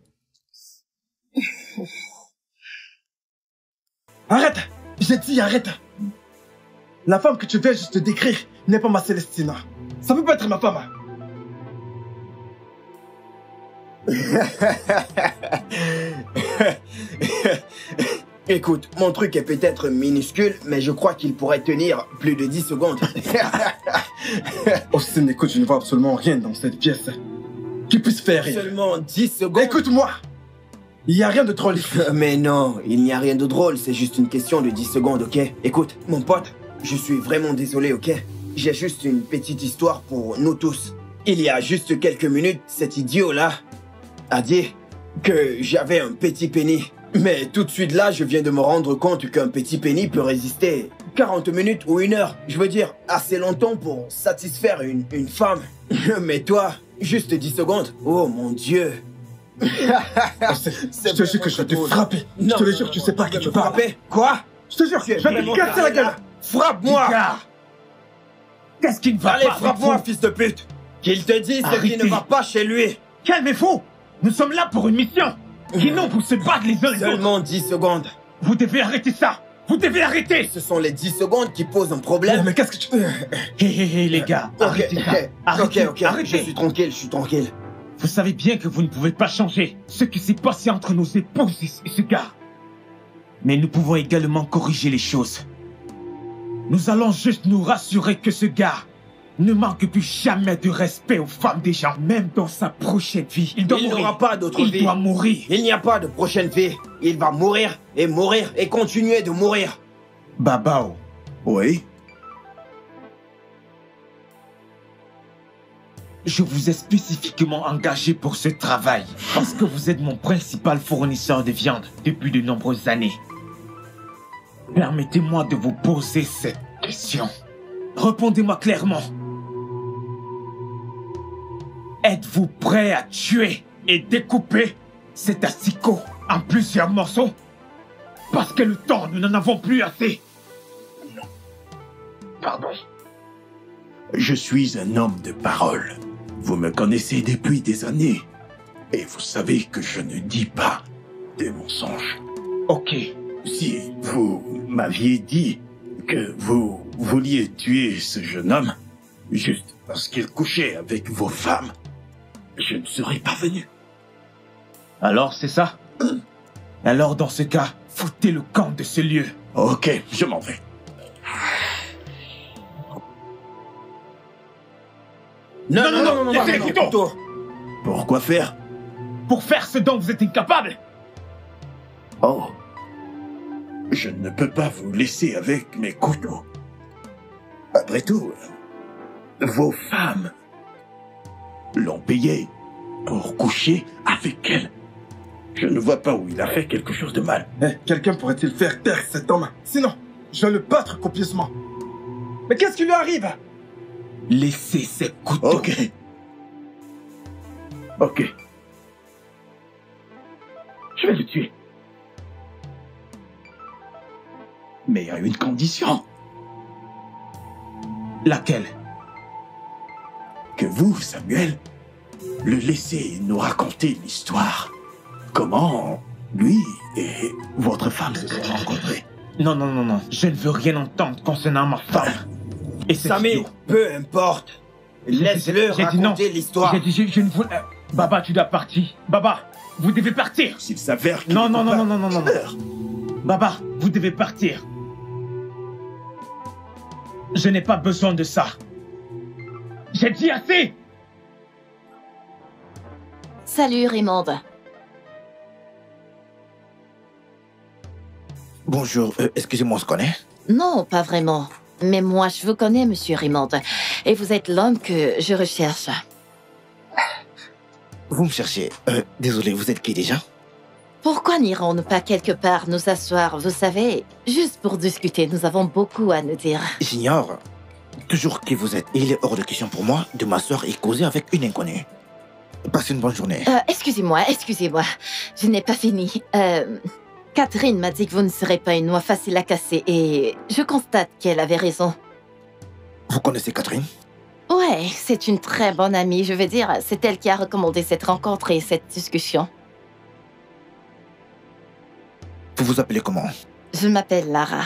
[SPEAKER 2] Arrête! J'ai dit arrête! La femme que tu viens juste décrire n'est pas ma Célestina. Ça peut pas être ma femme.
[SPEAKER 4] Écoute, mon truc est peut-être minuscule, mais je crois qu'il pourrait tenir plus de dix secondes.
[SPEAKER 2] Austin, écoute, je ne vois absolument rien dans cette pièce qui puisse faire rire.
[SPEAKER 4] Seulement dix secondes.
[SPEAKER 2] Écoute-moi! Il n'y a rien de drôle ici.
[SPEAKER 4] Mais non, il n'y a rien de drôle, c'est juste une question de dix secondes, ok? Écoute, mon pote, je suis vraiment désolé, ok? J'ai juste une petite histoire pour nous tous. Il y a juste quelques minutes, cet idiot-là a dit que j'avais un petit pénis. Mais tout de suite là, je viens de me rendre compte qu'un petit pénis peut résister quarante minutes ou une heure. Je veux dire, assez longtemps pour satisfaire une, une femme. Mais toi, juste dix secondes. Oh mon Dieu.
[SPEAKER 2] Je te jure que je vais te frapper. Je te le jure, tu sais pas que tu parles.
[SPEAKER 4] Quoi?
[SPEAKER 2] Je te jure, je vais te casser la gueule.
[SPEAKER 4] Frappe-moi.
[SPEAKER 5] Qu'est-ce qui ne va
[SPEAKER 4] Allez,
[SPEAKER 5] pas?
[SPEAKER 4] frappe-moi, fils de pute. Qu'il te dise ce qui ne va pas chez lui.
[SPEAKER 5] Calmez-vous. Nous sommes là pour une mission. Qui non pour se battre les uns les autres.
[SPEAKER 4] Seulement dix secondes.
[SPEAKER 5] Vous devez arrêter ça. Vous devez arrêter.
[SPEAKER 4] Ce sont les dix secondes qui posent un problème.
[SPEAKER 2] Mais qu'est-ce que tu...
[SPEAKER 5] Hé hé hé les gars,
[SPEAKER 4] Ok,
[SPEAKER 5] arrêtez ça.
[SPEAKER 4] ok,
[SPEAKER 5] Arrêtez,
[SPEAKER 4] ok, ok,
[SPEAKER 5] arrêtez.
[SPEAKER 4] je suis tranquille, je suis tranquille.
[SPEAKER 5] Vous savez bien que vous ne pouvez pas changer ce qui s'est passé entre nos épouses et ce gars. Mais nous pouvons également corriger les choses. Nous allons juste nous rassurer que ce gars ne manque plus jamais de respect aux femmes des gens, même dans sa prochaine vie. Il doit
[SPEAKER 4] Il
[SPEAKER 5] mourir.
[SPEAKER 4] n'aura pas d'autre vie.
[SPEAKER 5] Il doit mourir.
[SPEAKER 4] Il n'y a pas de prochaine vie. Il va mourir et mourir et continuer de mourir.
[SPEAKER 5] Babao,
[SPEAKER 7] Oui?
[SPEAKER 5] je vous ai spécifiquement engagé pour ce travail parce que vous êtes mon principal fournisseur de viande depuis de nombreuses années. Permettez-moi de vous poser cette question. Répondez-moi clairement. Êtes-vous prêt à tuer et découper cet asticot en plusieurs morceaux? Parce que le temps, nous n'en avons plus assez.
[SPEAKER 7] Pardon. Je suis un homme de parole. Vous me connaissez depuis des années. Et vous savez que je ne dis pas de mensonges.
[SPEAKER 5] Ok.
[SPEAKER 7] Si vous m'aviez dit que vous vouliez tuer ce jeune homme, juste parce qu'il couchait avec vos femmes, je ne serais pas venu.
[SPEAKER 5] Alors, c'est ça? Alors, dans ce cas, foutez le camp de ce lieu.
[SPEAKER 7] Ok, je m'en vais.
[SPEAKER 4] Non, non, non, non, non,
[SPEAKER 5] laissez
[SPEAKER 4] non,
[SPEAKER 5] les
[SPEAKER 4] non,
[SPEAKER 5] couteaux.
[SPEAKER 4] couteau.
[SPEAKER 7] Pourquoi faire?
[SPEAKER 5] Pour faire ce dont vous êtes incapable.
[SPEAKER 7] Oh. Je ne peux pas vous laisser avec mes couteaux. Après tout, vos femmes l'ont payé pour coucher avec elle. Je ne vois pas où il a fait quelque chose de mal.
[SPEAKER 2] Eh, quelqu'un pourrait-il faire taire cet homme? Sinon, je vais le battre copieusement. Mais qu'est-ce qui lui arrive?
[SPEAKER 5] Laissez ces couteaux.
[SPEAKER 7] Ok. Ok. Je vais le tuer. Mais à une condition.
[SPEAKER 5] Laquelle?
[SPEAKER 7] Que vous, Samuel, le laissez nous raconter l'histoire. Comment lui et votre femme se sont rencontrés.
[SPEAKER 5] Non, non, non, non. Je ne veux rien entendre concernant ma femme. Et c'est
[SPEAKER 4] Samy,
[SPEAKER 5] idiot.
[SPEAKER 4] peu importe. Laisse-le
[SPEAKER 5] J'ai dit non.
[SPEAKER 4] raconter l'histoire.
[SPEAKER 5] J'ai dit, je, je ne voulais... euh, Baba, tu dois partir. Baba, vous devez partir.
[SPEAKER 7] S'il s'avère qu'il
[SPEAKER 5] Non,
[SPEAKER 7] ne
[SPEAKER 5] non,
[SPEAKER 7] peut
[SPEAKER 5] non,
[SPEAKER 7] pas-
[SPEAKER 5] non, non, non, non, non. Baba, vous devez partir. Je n'ai pas besoin de ça. J'ai dit assez.
[SPEAKER 9] Salut Raymond.
[SPEAKER 1] Bonjour, euh, excusez-moi, on se connaît?
[SPEAKER 9] Non, pas vraiment. Mais moi, je vous connais, monsieur Raymond. Et vous êtes l'homme que je recherche.
[SPEAKER 1] Vous me cherchez. Euh, désolé, vous êtes qui déjà?
[SPEAKER 9] Pourquoi n'irons-nous pas quelque part nous asseoir, vous savez, juste pour discuter, nous avons beaucoup à nous dire.
[SPEAKER 1] J'ignore toujours qui vous êtes. Il est hors de question pour moi de m'asseoir et causer avec une inconnue. Passez une bonne journée.
[SPEAKER 9] Euh, excusez-moi, excusez-moi. Je n'ai pas fini. Euh, Catherine m'a dit que vous ne serez pas une noix facile à casser et je constate qu'elle avait raison.
[SPEAKER 1] Vous connaissez Catherine?
[SPEAKER 9] Ouais, c'est une très bonne amie, je veux dire. C'est elle qui a recommandé cette rencontre et cette discussion.
[SPEAKER 1] Vous vous appelez comment?
[SPEAKER 9] Je m'appelle Lara.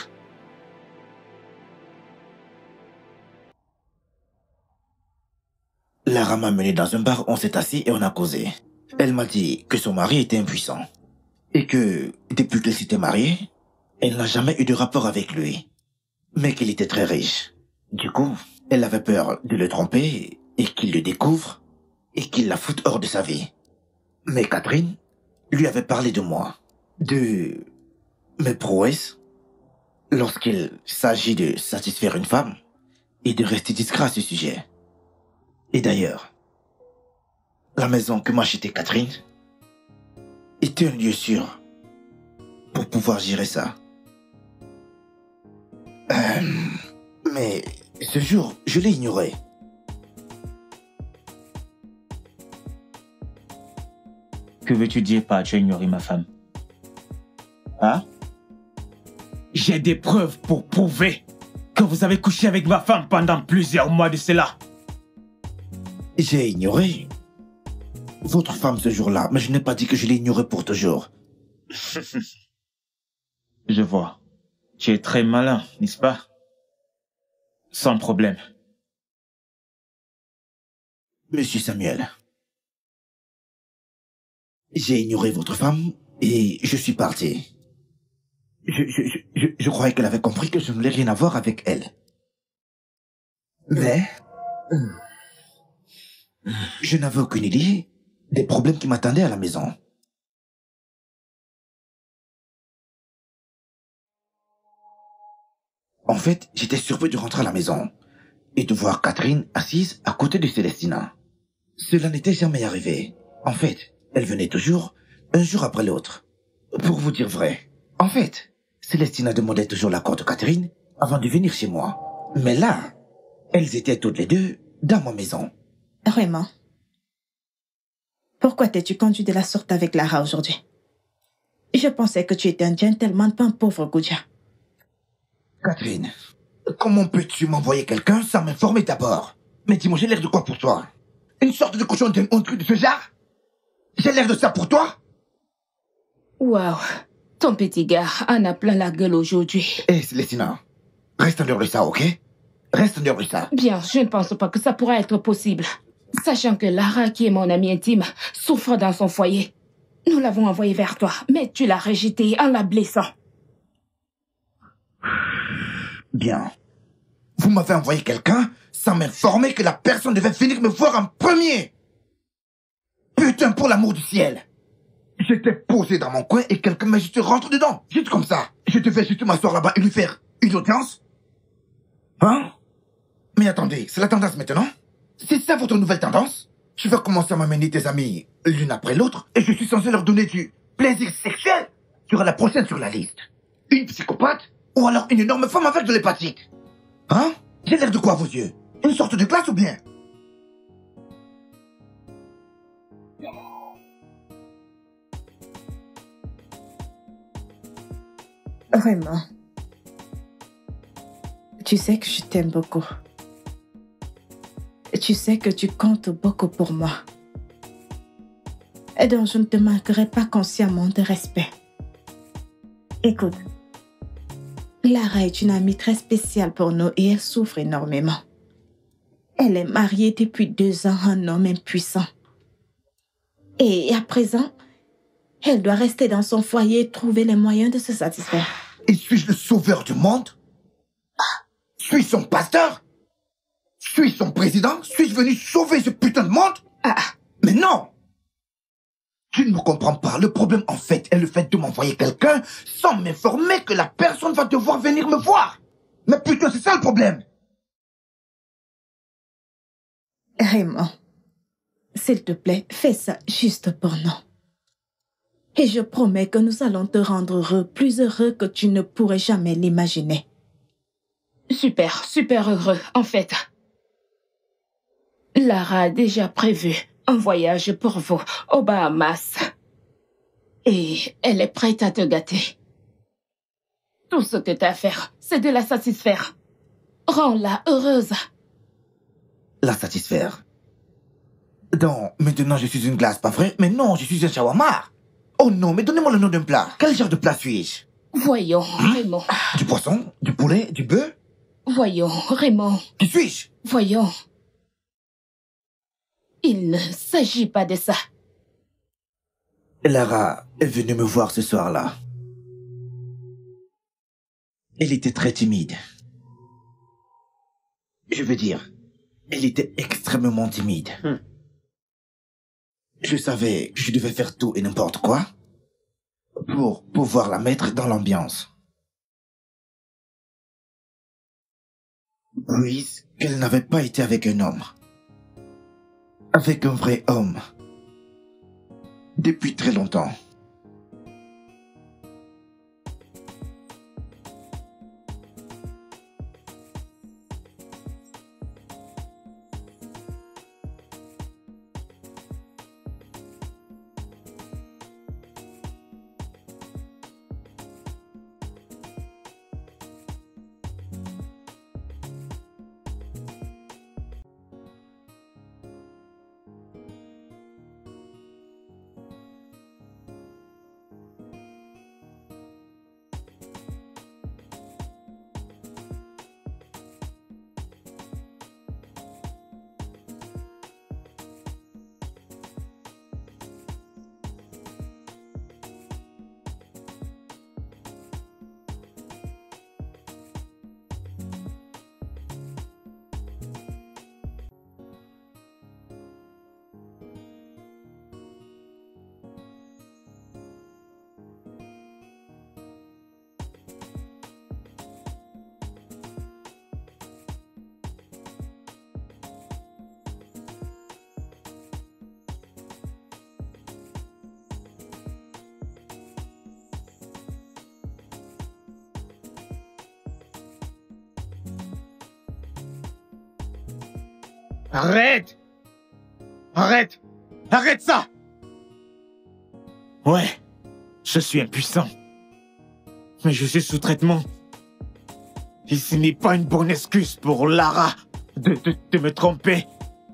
[SPEAKER 1] Lara m'a mené dans un bar, on s'est assis et on a causé. Elle m'a dit que son mari était impuissant. Et que, depuis qu'elle s'était mariée, elle n'a jamais eu de rapport avec lui. Mais qu'il était très riche. Du coup, elle avait peur de le tromper et qu'il le découvre et qu'il la foute hors de sa vie. Mais Catherine lui avait parlé de moi, de mes prouesses, lorsqu'il s'agit de satisfaire une femme et de rester discret à ce sujet. Et d'ailleurs, la maison que m'a achetée Catherine était un lieu sûr pour pouvoir gérer ça. Euh, mais ce jour, je l'ai ignoré.
[SPEAKER 5] Que veux-tu dire par tu as ignoré ma femme? Hein? J'ai des preuves pour prouver que vous avez couché avec ma femme pendant plusieurs mois de cela.
[SPEAKER 1] J'ai ignoré votre femme ce jour-là, mais je n'ai pas dit que je l'ai ignorée pour toujours.
[SPEAKER 5] Je vois. Tu es très malin, n'est-ce pas? Sans problème.
[SPEAKER 1] Monsieur Samuel, j'ai ignoré votre femme et je suis parti. Je, je, je, je, je croyais qu'elle avait compris que je ne voulais rien avoir avec elle. Mais je n'avais aucune idée des problèmes qui m'attendaient à la maison. En fait, j'étais surpris de rentrer à la maison et de voir Catherine assise à côté de Célestina. Cela n'était jamais arrivé. En fait, elle venait toujours, un jour après l'autre. Pour vous dire vrai, en fait, Célestina demandait toujours l'accord de Catherine avant de venir chez moi. Mais là, elles étaient toutes les deux dans ma maison.
[SPEAKER 6] Vraiment? Pourquoi t'es-tu conduit de la sorte avec Lara aujourd'hui? Je pensais que tu étais un gentleman, pas un pauvre Goudia.
[SPEAKER 1] Catherine, comment peux-tu m'envoyer quelqu'un sans m'informer d'abord? Mais dis-moi, j'ai l'air de quoi pour toi? Une sorte de cochon d'un truc de ce genre? J'ai l'air de ça pour toi?
[SPEAKER 8] Waouh, ton petit gars en a plein la gueule aujourd'hui.
[SPEAKER 1] Hé, hey, Célestina, reste en dehors de ça, ok? Reste en dehors de ça.
[SPEAKER 8] Bien, je ne pense pas que ça pourra être possible. Sachant que Lara, qui est mon amie intime, souffre dans son foyer. Nous l'avons envoyée vers toi, mais tu l'as rejetée en la blessant.
[SPEAKER 1] Bien. Vous m'avez envoyé quelqu'un sans m'informer que la personne devait venir me voir en premier. Putain, pour l'amour du ciel. J'étais posé dans mon coin et quelqu'un m'a juste rentré dedans. Juste comme ça. Je devais juste m'asseoir là-bas et lui faire une audience. Hein? Mais attendez, c'est la tendance maintenant? C'est ça votre nouvelle tendance? Tu vas commencer à m'amener tes amis l'une après l'autre et je suis censé leur donner du plaisir sexuel? Tu auras la prochaine sur la liste. Une psychopathe ou alors une énorme femme avec de l'hépatique? Hein? J'ai l'air de quoi à vos yeux? Une sorte de classe ou bien?
[SPEAKER 6] Vraiment. Tu sais que je t'aime beaucoup. Tu sais que tu comptes beaucoup pour moi. Et donc je ne te manquerai pas consciemment de respect. Écoute, Lara est une amie très spéciale pour nous et elle souffre énormément. Elle est mariée depuis deux ans à un homme impuissant. Et à présent, elle doit rester dans son foyer et trouver les moyens de se satisfaire.
[SPEAKER 1] Et suis-je le sauveur du monde? Suis-je son pasteur? Suis-je son président? Suis-je venu sauver ce putain de monde?
[SPEAKER 6] Ah.
[SPEAKER 1] Mais non! Tu ne me comprends pas. Le problème, en fait, est le fait de m'envoyer quelqu'un sans m'informer que la personne va devoir venir me voir. Mais putain, c'est ça le problème.
[SPEAKER 6] Raymond, s'il te plaît, fais ça juste pour nous. Et je promets que nous allons te rendre heureux, plus heureux que tu ne pourrais jamais l'imaginer.
[SPEAKER 8] Super, super heureux, en fait. Lara a déjà prévu un voyage pour vous aux Bahamas. Et elle est prête à te gâter. Tout ce que tu as à faire, c'est de la satisfaire. Rends-la heureuse.
[SPEAKER 1] La satisfaire? Donc, maintenant je suis une glace, pas vrai? Mais non, je suis un shawarma. Oh non, mais donnez-moi le nom d'un plat. Quel genre de plat suis-je?
[SPEAKER 8] Voyons, hein? Raymond.
[SPEAKER 1] Du poisson? Du poulet? Du bœuf?
[SPEAKER 8] Voyons, Raymond.
[SPEAKER 1] Qui suis-je?
[SPEAKER 8] Voyons. Il ne s'agit pas de ça.
[SPEAKER 1] Lara est venue me voir ce soir-là. Elle était très timide. Je veux dire, elle était extrêmement timide. Hmm. Je savais que je devais faire tout et n'importe quoi pour pouvoir la mettre dans l'ambiance. Puisqu'elle n'avait pas été avec un homme. Avec un vrai homme. Depuis très longtemps.
[SPEAKER 5] Arrête! Arrête! Arrête ça! Ouais, je suis impuissant. Mais je suis sous traitement. Et ce n'est pas une bonne excuse pour Lara de, de, de me tromper.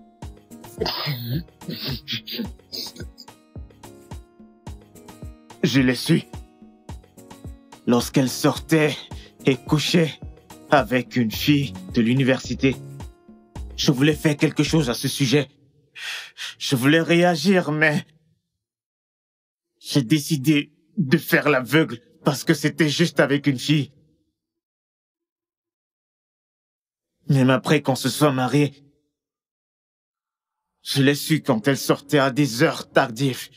[SPEAKER 5] Je l'ai su. Lorsqu'elle sortait et couchait avec une fille de l'université. Je voulais faire quelque chose à ce sujet. Je voulais réagir, mais j'ai décidé de faire l'aveugle parce que c'était juste avec une fille. Même après qu'on se soit mariés, je l'ai su quand elle sortait à des heures tardives.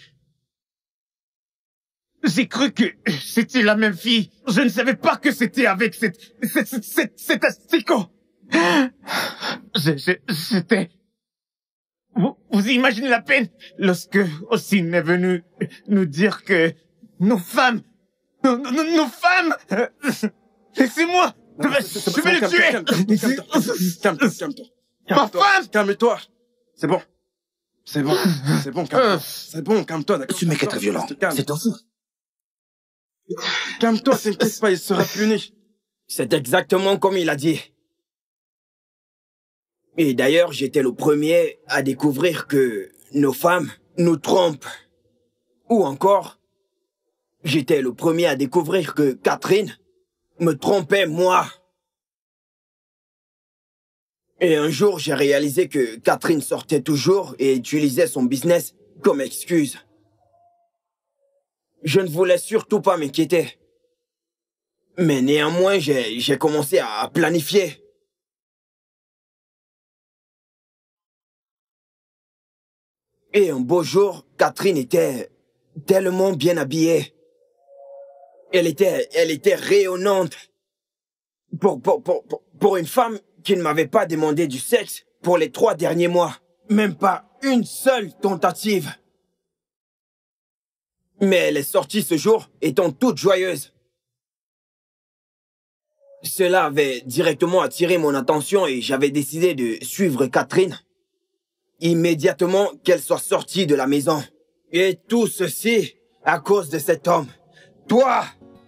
[SPEAKER 5] J'ai cru que c'était la même fille. Je ne savais pas que c'était avec cette... cette... cette... cette, cette asticot. C'était... Vous, vous imaginez la peine lorsque Austin est venu nous dire que nos femmes... Nos, nos, nos femmes... Laissez-moi. Je vais, je vais le tuer.
[SPEAKER 2] Calme-toi, calme-toi.
[SPEAKER 5] Ma femme.
[SPEAKER 2] Calme-toi. C'est bon. C'est bon. C'est bon, calme-toi. C'est bon, calme-toi, d'accord.
[SPEAKER 1] Ce mec est très violent. C'est ton fou.
[SPEAKER 2] Calme-toi, t'inquiète pas, il sera puni.
[SPEAKER 4] C'est exactement comme il a dit. Et d'ailleurs, j'étais le premier à découvrir que nos femmes nous trompent. Ou encore, j'étais le premier à découvrir que Catherine me trompait moi. Et un jour, j'ai réalisé que Catherine sortait toujours et utilisait son business comme excuse. Je ne voulais surtout pas m'inquiéter. Mais néanmoins, j'ai j'ai commencé à planifier. Et un beau jour, Catherine était tellement bien habillée. Elle était, elle était rayonnante. Pour, pour, pour, pour, pour une femme qui ne m'avait pas demandé du sexe pour les trois derniers mois. Même pas une seule tentative. Mais elle est sortie ce jour étant toute joyeuse. Cela avait directement attiré mon attention et j'avais décidé de suivre Catherine. Immédiatement qu'elle soit sortie de la maison. Et tout ceci à cause de cet homme. Toi!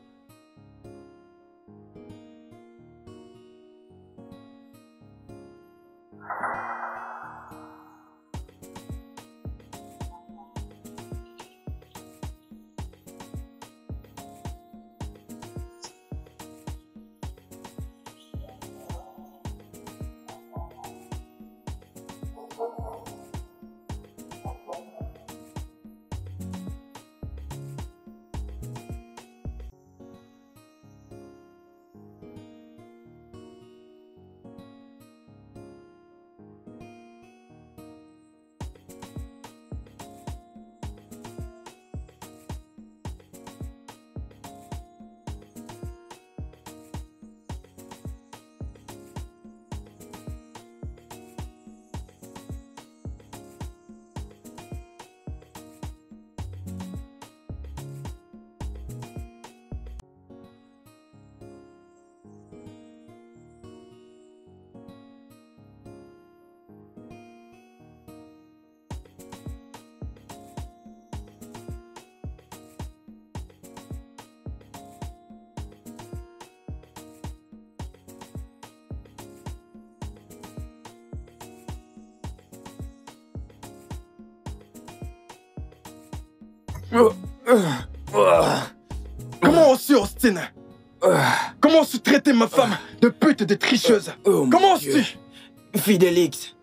[SPEAKER 2] Comment oses-tu, Austin? Comment oses-tu traiter ma femme de pute et de tricheuse?
[SPEAKER 4] Oh,
[SPEAKER 2] Comment oses-tu?
[SPEAKER 4] Fidélix,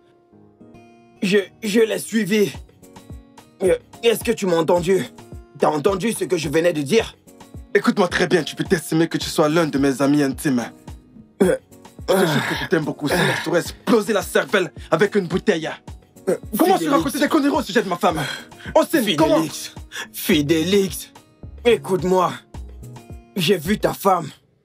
[SPEAKER 4] je, je l'ai suivi. Est-ce que tu m'as entendu? T'as entendu ce que je venais de dire?
[SPEAKER 2] Écoute-moi très bien, tu peux t'estimer que tu sois l'un de mes amis intimes. Je te jure que je t'aime beaucoup, sinon je t'aurais explosé la cervelle avec une bouteille. Comment tu racontes des conneries au sujet de ma femme? Austin, comment?
[SPEAKER 4] Fidélix, Fidélix, écoute-moi. J'ai vu ta femme.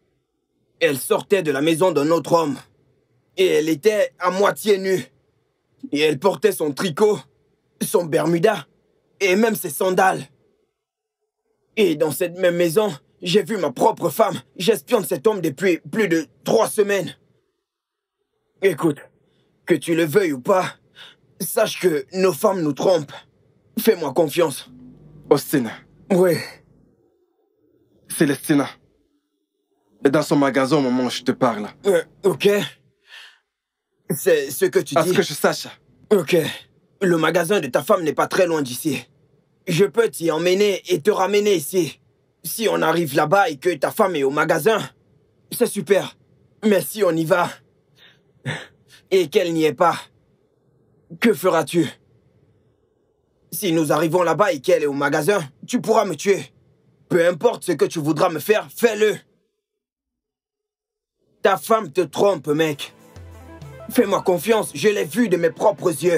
[SPEAKER 4] Elle sortait de la maison d'un autre homme. Et elle était à moitié nue. Et elle portait son tricot, son bermuda et même ses sandales. Et dans cette même maison, j'ai vu ma propre femme. J'espionne cet homme depuis plus de trois semaines. Écoute, que tu le veuilles ou pas, sache que nos femmes nous trompent. Fais-moi confiance.
[SPEAKER 2] Austin.
[SPEAKER 4] Oui.
[SPEAKER 2] Célestina est dans son magasin au moment où je te parle.
[SPEAKER 4] Euh, ok. C'est ce que tu
[SPEAKER 2] à
[SPEAKER 4] dis.
[SPEAKER 2] À ce que je sache.
[SPEAKER 4] Ok. Le magasin de ta femme n'est pas très loin d'ici. Je peux t'y emmener et te ramener ici. Si on arrive là-bas et que ta femme est au magasin, c'est super. Mais si on y va et qu'elle n'y est pas, que feras-tu? Si nous arrivons là-bas et qu'elle est au magasin, tu pourras me tuer. Peu importe ce que tu voudras me faire, fais-le. Ta femme te trompe, mec. Fais-moi confiance, je l'ai vu de mes propres yeux.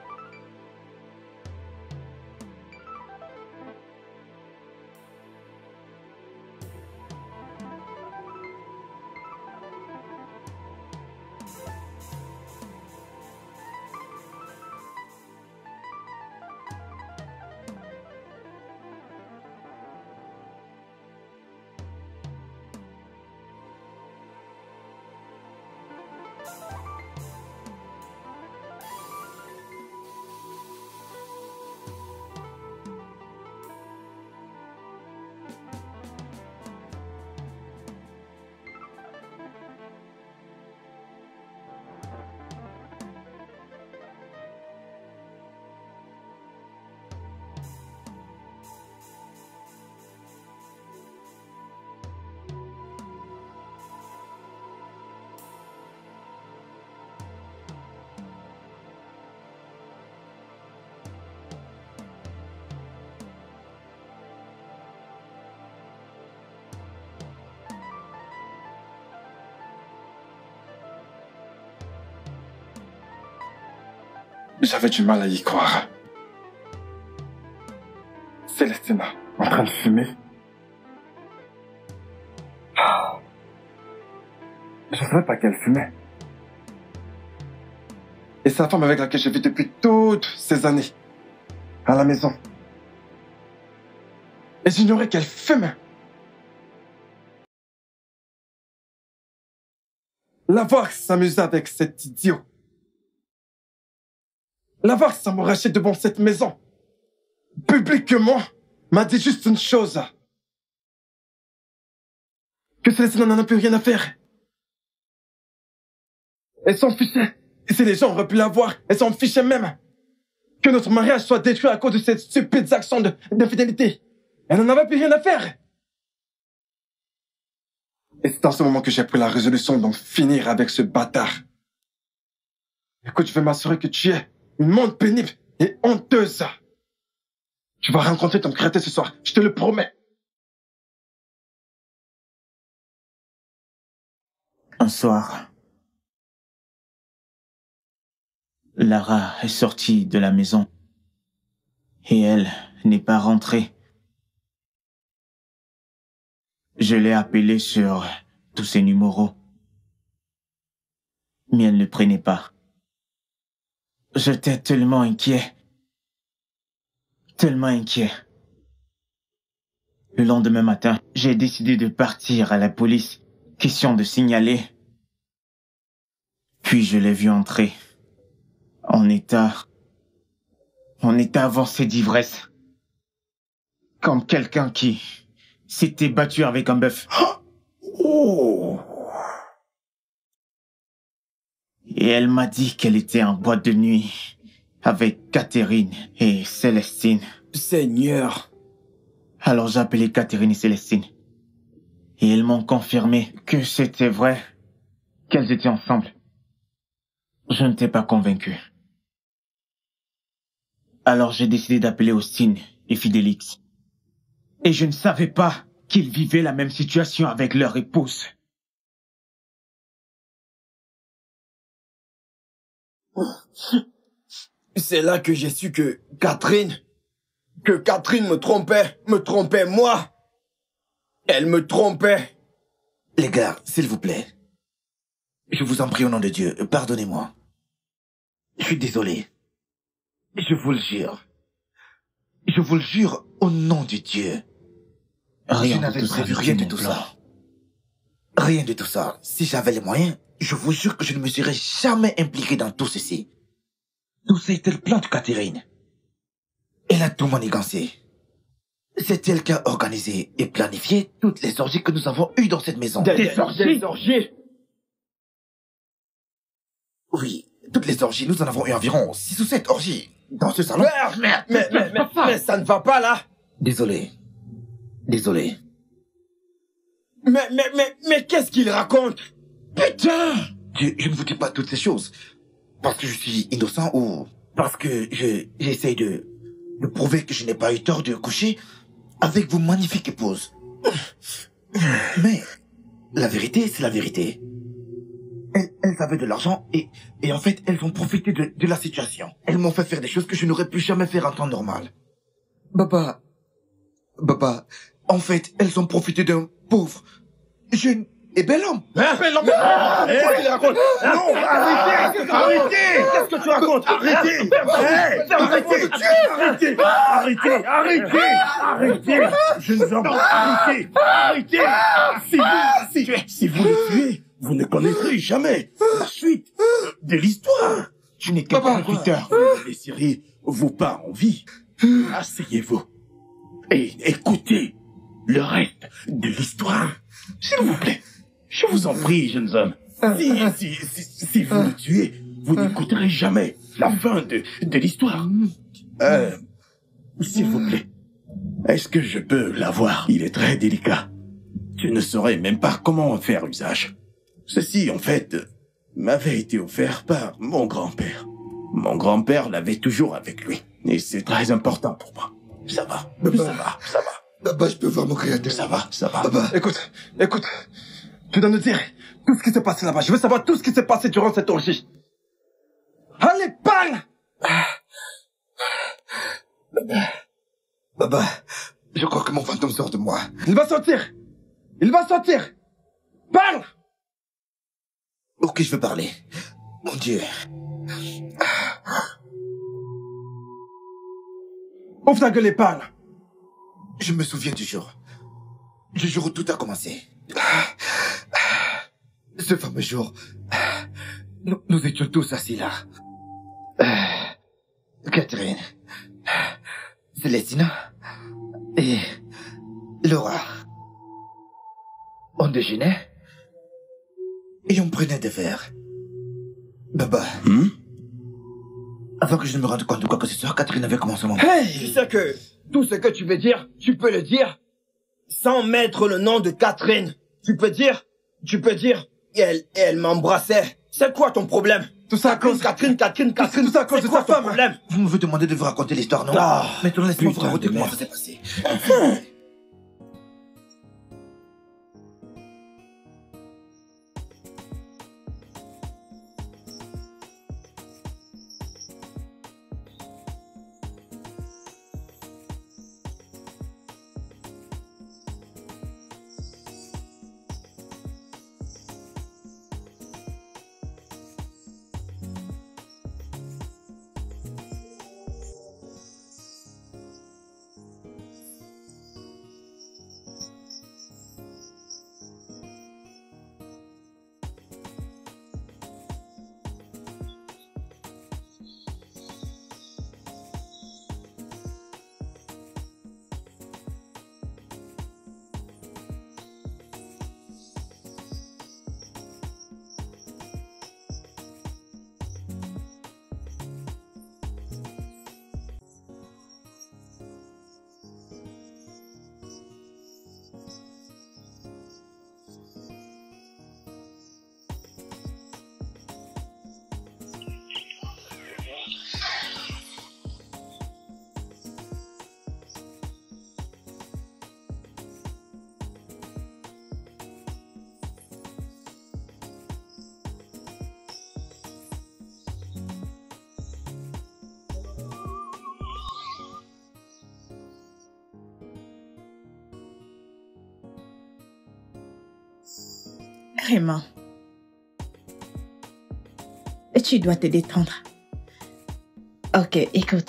[SPEAKER 2] J'avais du mal à y croire. Célestina, en train de fumer. Je ne savais pas qu'elle fumait. Et c'est la femme avec laquelle je vis depuis toutes ces années. À la maison. Et j'ignorais qu'elle fumait. La voir s'amuser avec cet idiot. La voir s'amouracher devant cette maison, publiquement, m'a dit juste une chose. Que Célestina n'en a plus rien à faire. Elle s'en fichait. Et si les gens auraient pu la voir, elle s'en fichait même. Que notre mariage soit détruit à cause de cette stupide action d'infidélité. Elle n'en avait plus rien à faire. Et c'est dans ce moment que j'ai pris la résolution d'en finir avec ce bâtard. Écoute, je vais m'assurer que tu es une monde pénible et honteuse. Tu vas rencontrer ton créateur ce soir, je te le promets.
[SPEAKER 5] Un soir, Lara est sortie de la maison et elle n'est pas rentrée. Je l'ai appelée sur tous ses numéros, mais elle ne prenait pas. J'étais tellement inquiet. Tellement inquiet. Le lendemain matin, j'ai décidé de partir à la police. Question de signaler. Puis je l'ai vue entrer. En état... En état avancé d'ivresse. Comme quelqu'un qui s'était battu avec un bœuf.
[SPEAKER 7] Oh!
[SPEAKER 5] Et elle m'a dit qu'elle était en boîte de nuit avec Catherine et Célestine.
[SPEAKER 4] Seigneur.
[SPEAKER 5] Alors j'ai appelé Catherine et Célestine. Et elles m'ont confirmé que c'était vrai, qu'elles étaient ensemble. Je n'étais pas convaincu. Alors j'ai décidé d'appeler Austin et Fidelix. Et je ne savais pas qu'ils vivaient la même situation avec leur épouse.
[SPEAKER 4] C'est là que j'ai su que Catherine, que Catherine me trompait, me trompait moi. Elle me trompait.
[SPEAKER 1] Les gars, s'il vous plaît. Je vous en prie au nom de Dieu, pardonnez-moi. Je suis désolé. Je vous le jure. Je vous le jure au nom de Dieu.
[SPEAKER 5] Rien
[SPEAKER 1] je n'avais prévu rien de tout ça. Rien de tout ça. Si j'avais les moyens, je vous jure que je ne me serais jamais impliqué dans tout ceci. Tout ça était le plan de Catherine. Elle a tout manigancé. C'est elle qui a organisé et planifié toutes les orgies que nous avons eues dans cette maison.
[SPEAKER 4] Des, des orgies Des orgies
[SPEAKER 1] Oui, toutes les orgies. Nous en avons eu environ six ou sept orgies dans ce salon.
[SPEAKER 4] Merde, merde, mais, mais, mais, mais ça ne va pas là.
[SPEAKER 1] Désolé. Désolé.
[SPEAKER 4] Mais, mais, mais, mais qu'est-ce qu'il raconte?
[SPEAKER 1] Putain! Je, je ne vous dis pas toutes ces choses. Parce que je suis innocent ou parce que je, j'essaye de, de prouver que je n'ai pas eu tort de coucher avec vos magnifiques épouses. Mais, la vérité, c'est la vérité. Elles, elles avaient de l'argent et, et en fait, elles ont profité de, de la situation. Elles m'ont fait faire des choses que je n'aurais pu jamais faire en temps normal. Papa, papa, en fait, elles ont profité d'un pauvre, jeune et bel homme.
[SPEAKER 4] Hein? Bel homme? Qu'est-ce qu'il raconte?
[SPEAKER 7] Non, arrêtez! Arrêtez!
[SPEAKER 4] Qu'est-ce que tu racontes?
[SPEAKER 7] Arrêtez! Arrêtez! Arrêtez! Arrêtez! Arrêtez! Jeunes hommes, arrêtez! Arrêtez! Si vous, si, si vous le tuez, vous ne connaîtrez jamais la suite de l'histoire.
[SPEAKER 1] Je n'ai qu'un conducteur.
[SPEAKER 7] Vous ne laisserez vos pas en vie. Asseyez-vous et écoutez le reste de l'histoire. S'il vous plaît. Je vous en prie, jeunes hommes. Si, si, si, si vous le tuez, vous n'écouterez jamais la fin de, de l'histoire. Euh, s'il vous plaît, est-ce que je peux l'avoir? Il est très délicat. Je ne saurais même pas comment en faire usage. Ceci, en fait, m'avait été offert par mon grand-père. Mon grand-père l'avait toujours avec lui. Et c'est très important pour moi. Ça va, ça va, ça va.
[SPEAKER 1] Papa, je peux voir mon créateur.
[SPEAKER 7] Ça va, ça va.
[SPEAKER 1] Papa.
[SPEAKER 2] Écoute, écoute. Tu dois nous dire tout ce qui s'est passé là-bas. Je veux savoir tout ce qui s'est passé durant cette orgie. Allez, parle!
[SPEAKER 1] Papa. Papa, je crois que mon fantôme sort de moi.
[SPEAKER 2] Il va sortir. Il va sortir. Parle!
[SPEAKER 1] Ok, je veux parler. Mon Dieu.
[SPEAKER 2] Ouvre ta gueule et parle.
[SPEAKER 1] Je me souviens du jour. Du jour où tout a commencé. Ce fameux jour, nous, nous étions tous assis là. Catherine, Célestina et Laura. On déjeunait et on prenait des verres. Baba,
[SPEAKER 7] Hmm?
[SPEAKER 1] avant que je ne me rende compte de quoi que ce soit, Catherine avait commencé mon...
[SPEAKER 4] Hey, tu sais que tout ce que tu veux dire, tu peux le dire sans mettre le nom de Catherine. Tu peux dire, tu peux dire, et elle, elle m'embrassait. C'est quoi ton problème?
[SPEAKER 2] Tout ça à cause...
[SPEAKER 4] Catherine, Catherine, Catherine,
[SPEAKER 2] tout ça à cause de
[SPEAKER 4] quoi
[SPEAKER 2] ta
[SPEAKER 4] ton
[SPEAKER 2] femme.
[SPEAKER 4] problème?
[SPEAKER 1] Vous me demandez de vous raconter l'histoire, non?
[SPEAKER 4] Ah,
[SPEAKER 1] Maintenant, laisse-moi vous
[SPEAKER 4] putain
[SPEAKER 1] raconter
[SPEAKER 4] de
[SPEAKER 1] comment
[SPEAKER 4] merde.
[SPEAKER 1] ça s'est passé.
[SPEAKER 6] Vraiment. Tu dois te détendre. Ok, écoute.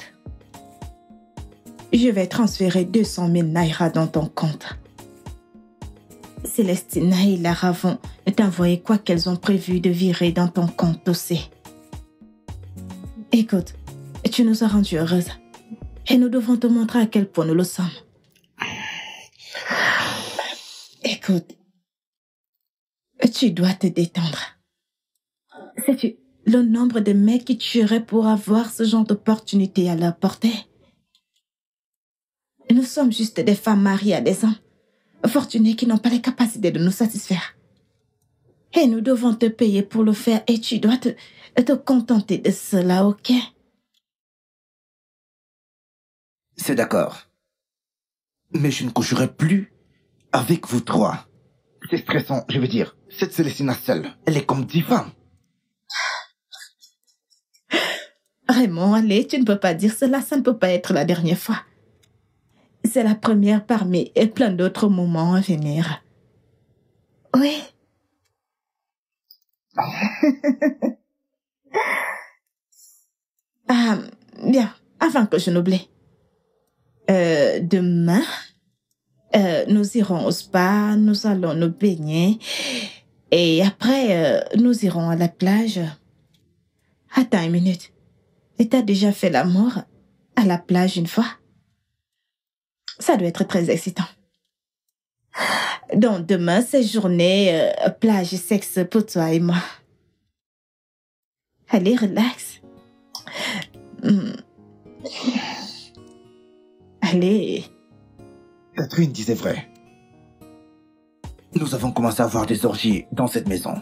[SPEAKER 6] Je vais transférer deux cent mille naira dans ton compte. Célestina et Lara vont t'envoyer quoi qu'elles ont prévu de virer dans ton compte aussi. Écoute, Tu nous as rendues heureuses. Et nous devons te montrer à quel point nous le sommes. Écoute, tu dois te détendre. Sais-tu le nombre de mecs qui tueraient pour avoir ce genre d'opportunité à leur portée? Nous sommes juste des femmes mariées à des hommes fortunés qui n'ont pas les capacités de nous satisfaire. Et nous devons te payer pour le faire et tu dois te, te contenter de cela, ok?
[SPEAKER 1] C'est d'accord. Mais je ne coucherai plus avec vous trois. C'est stressant, je veux dire. Cette Célestina seule, elle est comme dix femmes.
[SPEAKER 6] Raymond, allez, tu ne peux pas dire cela, ça ne peut pas être la dernière fois. C'est la première parmi et plein d'autres moments à venir. Oui. Ah, bien, avant que je n'oublie. Euh, demain, euh, nous irons au spa, nous allons nous baigner et après, euh, nous irons à la plage. Attends une minute. Et t'as déjà fait l'amour à la plage une fois? Ça doit être très excitant. Donc demain, c'est journée euh, plage et sexe pour toi et moi. Allez, relax. Mmh. Allez.
[SPEAKER 1] Catherine disait vrai. Nous avons commencé à avoir des orgies dans cette maison.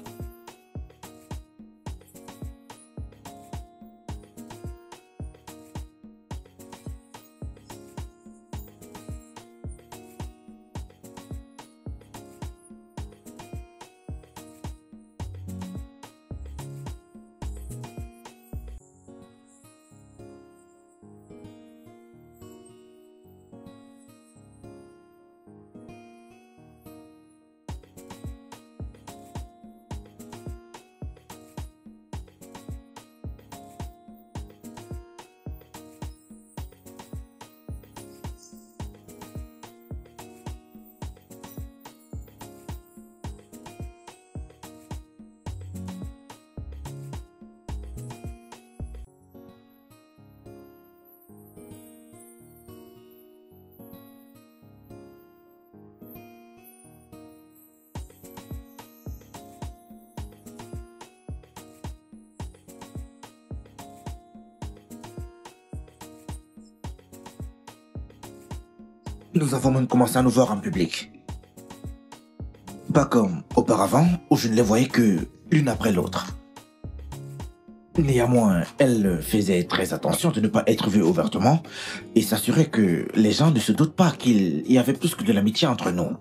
[SPEAKER 1] Nous avons même commencé à nous voir en public. Pas comme auparavant, où je ne les voyais que l'une après l'autre. Néanmoins, elle faisait très attention de ne pas être vue ouvertement et s'assurait que les gens ne se doutent pas qu'il y avait plus que de l'amitié entre nous.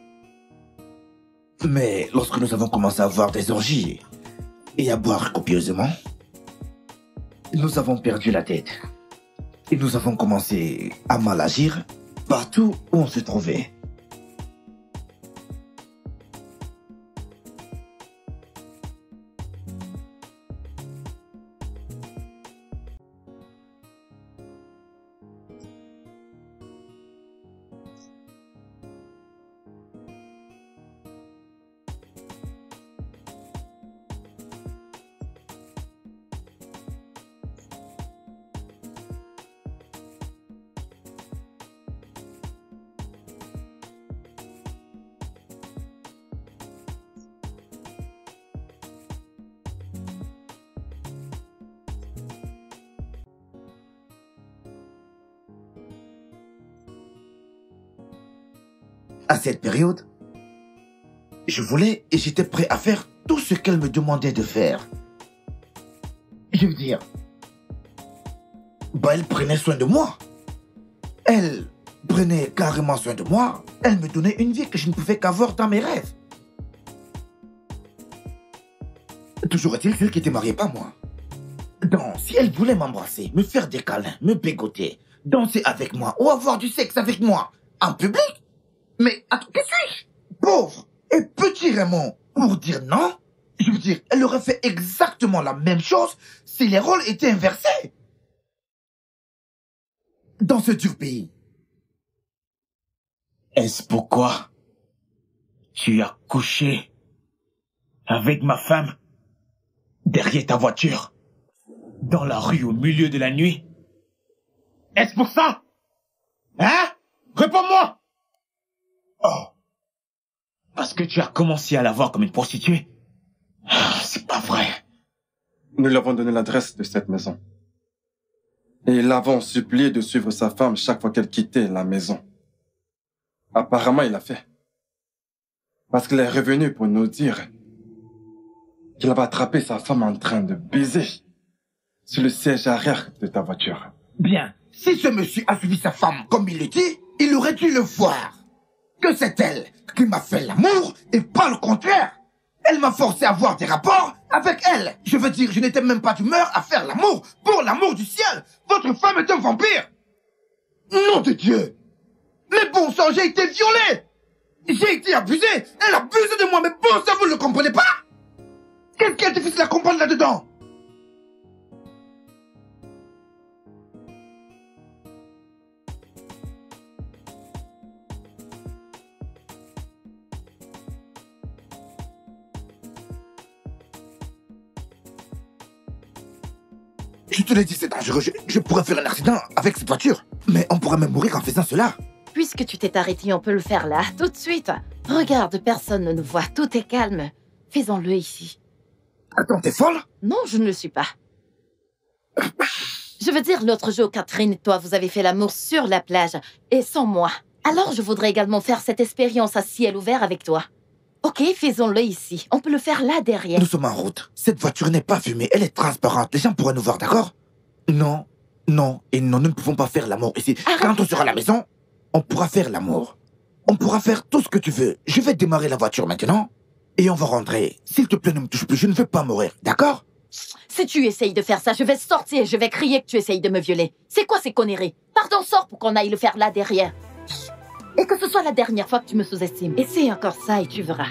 [SPEAKER 1] Mais lorsque nous avons commencé à avoir des orgies et à boire copieusement, nous avons perdu la tête. Et nous avons commencé à mal agir partout où on se trouvait. À cette période, je voulais et j'étais prêt à faire tout ce qu'elle me demandait de faire. Je veux dire, bah elle prenait soin de moi. Elle prenait carrément soin de moi. Elle me donnait une vie que je ne pouvais qu'avoir dans mes rêves. Toujours est-il celle qui était mariée, pas moi. Donc, si elle voulait m'embrasser, me faire des câlins, me bégoter, danser avec moi ou avoir du sexe avec moi en public, mais attends, que suis-je? Pauvre et petit Raymond, pour dire non, je veux dire, elle aurait fait exactement la même chose si les rôles étaient inversés. Dans ce dur pays.
[SPEAKER 5] Est-ce pourquoi tu as couché avec ma femme derrière ta voiture, dans la rue au milieu de la nuit, Est-ce pour ça? Hein? Réponds-moi! Oh. Parce que tu as commencé à la voir comme une prostituée? C'est pas vrai.
[SPEAKER 2] Nous lui avons donné l'adresse de cette maison. Et l'avons supplié de suivre sa femme chaque fois qu'elle quittait la maison. Apparemment, il l'a fait. Parce qu'il est revenu pour nous dire qu'il avait attrapé sa femme en train de baiser sur le siège arrière de ta voiture.
[SPEAKER 1] Bien. Si ce monsieur a suivi sa femme comme il le dit, il aurait dû le voir. Que c'est elle qui m'a fait l'amour et pas le contraire. Elle m'a forcé à avoir des rapports avec elle. Je veux dire, je n'étais même pas d'humeur à faire l'amour. Pour l'amour du ciel, votre femme est un vampire. Nom de Dieu. Mais bon sang, j'ai été violé. J'ai été abusé. Elle a abusé de moi, mais bon sang, vous ne le comprenez pas? Qu'est-ce qui est difficile à comprendre là-dedans? Je te l'ai dit, c'est dangereux. Je, je pourrais faire un accident avec cette voiture. Mais on pourrait même mourir en faisant cela.
[SPEAKER 9] Puisque tu t'es arrêté, on peut le faire là, tout de suite. Regarde, personne ne nous voit, tout est calme. Faisons-le ici.
[SPEAKER 1] Attends, t'es folle?
[SPEAKER 9] Non, je ne le suis pas. Je veux dire, l'autre jour, Catherine et toi, vous avez fait l'amour sur la plage, et sans moi. Alors, je voudrais également faire cette expérience à ciel ouvert avec toi. Ok, faisons-le ici. On peut le faire là, derrière.
[SPEAKER 1] Nous sommes en route. Cette voiture n'est pas fumée, elle est transparente. Les gens pourraient nous voir, d'accord? Non, non, et non, nous ne pouvons pas faire l'amour ici.
[SPEAKER 9] Arrête.
[SPEAKER 1] Quand on sera à la maison, on pourra faire l'amour. On pourra faire tout ce que tu veux. Je vais démarrer la voiture maintenant, et on va rentrer. S'il te plaît, ne me touche plus, je ne veux pas mourir, d'accord?
[SPEAKER 9] Si tu essayes de faire ça, je vais sortir et je vais crier que tu essayes de me violer. C'est quoi ces conneries? Pardon, sors pour qu'on aille le faire là, derrière. Et que ce soit la dernière fois que tu me sous-estimes. Essaye encore ça et tu verras.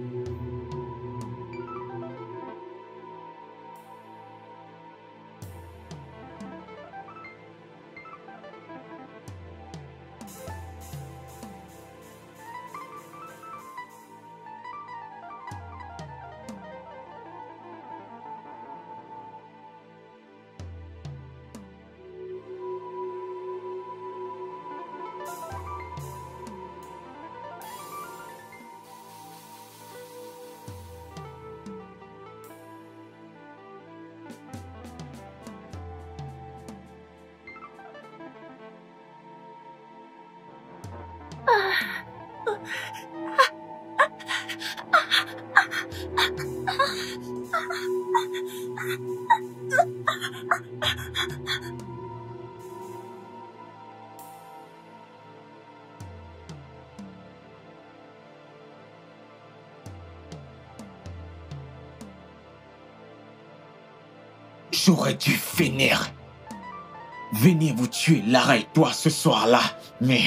[SPEAKER 5] J'aurais dû finir. Venir vous tuer, Lara et toi, ce soir-là. Mais...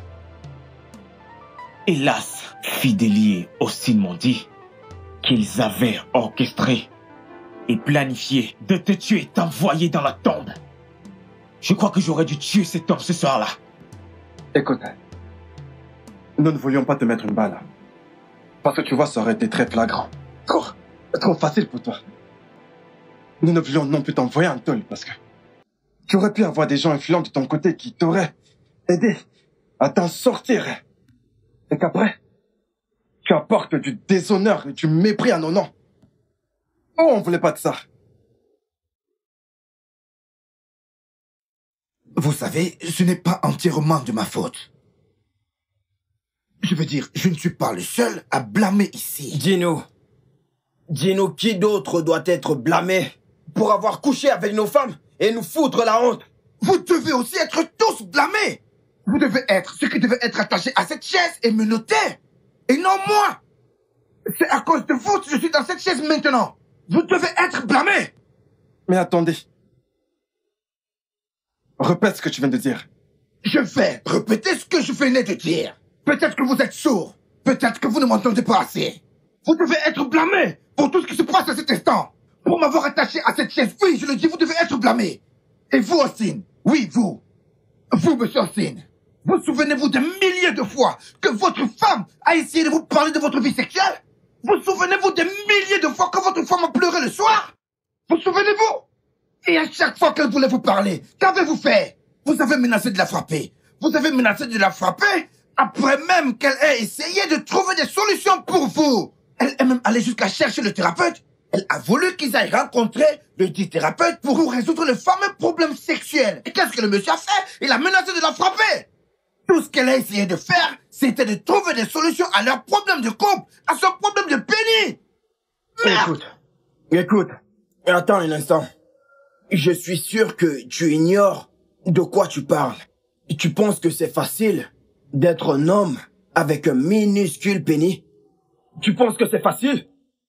[SPEAKER 5] hélas, Fidélie et Austin m'ont dit qu'ils avaient orchestré et planifié de te tuer et t'envoyer dans la tombe. Je crois que j'aurais dû tuer cet homme ce soir-là.
[SPEAKER 2] Écoute, nous ne voulions pas te mettre une balle. Parce que tu vois, ça aurait été très flagrant. Trop, trop facile pour toi. Nous ne voulions non plus t'envoyer un toll parce que tu aurais pu avoir des gens influents de ton côté qui t'auraient aidé à t'en sortir. Et qu'après, tu apportes du déshonneur et du mépris à nos noms. Oh, on voulait pas de ça.
[SPEAKER 1] Vous savez, ce n'est pas entièrement de ma faute. Je veux dire, je ne suis pas le seul à blâmer ici.
[SPEAKER 4] Dis-nous, dis-nous qui d'autre doit être blâmé pour avoir couché avec nos femmes et nous foutre la honte?
[SPEAKER 1] Vous devez aussi être tous blâmés. Vous devez être ceux qui devaient être attachés à cette chaise et me noter. Et non moi. C'est à cause de vous que je suis dans cette chaise maintenant. Vous devez être blâmés.
[SPEAKER 2] Mais attendez. Répète ce que tu viens de dire.
[SPEAKER 1] Je vais répéter ce que je venais de dire. Peut-être que vous êtes sourds. Peut-être que vous ne m'entendez pas assez. Vous devez être blâmés pour tout ce qui se passe à cet instant. Pour m'avoir attaché à cette chaise, oui, je le dis, vous devez être blâmés. Et vous, Austin, oui, vous. Vous, monsieur Austin. Vous souvenez-vous des milliers de fois que votre femme a essayé de vous parler de votre vie sexuelle? Vous souvenez-vous des milliers de fois que votre femme a pleuré le soir? Vous souvenez-vous? Et à chaque fois qu'elle voulait vous parler, qu'avez-vous fait? Vous avez menacé de la frapper. Vous avez menacé de la frapper après même qu'elle ait essayé de trouver des solutions pour vous. Elle est même allée jusqu'à chercher le thérapeute. Elle a voulu qu'ils aillent rencontrer le dit thérapeute pour vous résoudre le fameux problème sexuel. Et qu'est-ce que le monsieur a fait? Il a menacé de la frapper. Tout ce qu'elle a essayé de faire, c'était de trouver des solutions à leur problème de couple, à son problème de Penny. Merde.
[SPEAKER 4] Écoute, écoute, attends un instant. Je suis sûr que tu ignores de quoi tu parles. Tu penses que c'est facile d'être un homme avec un minuscule Penny? Tu penses que c'est facile?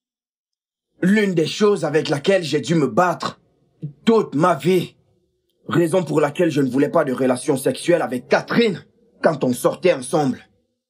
[SPEAKER 4] L'une des choses avec laquelle j'ai dû me battre toute ma vie, raison pour laquelle je ne voulais pas de relation sexuelle avec Catherine quand on sortait ensemble.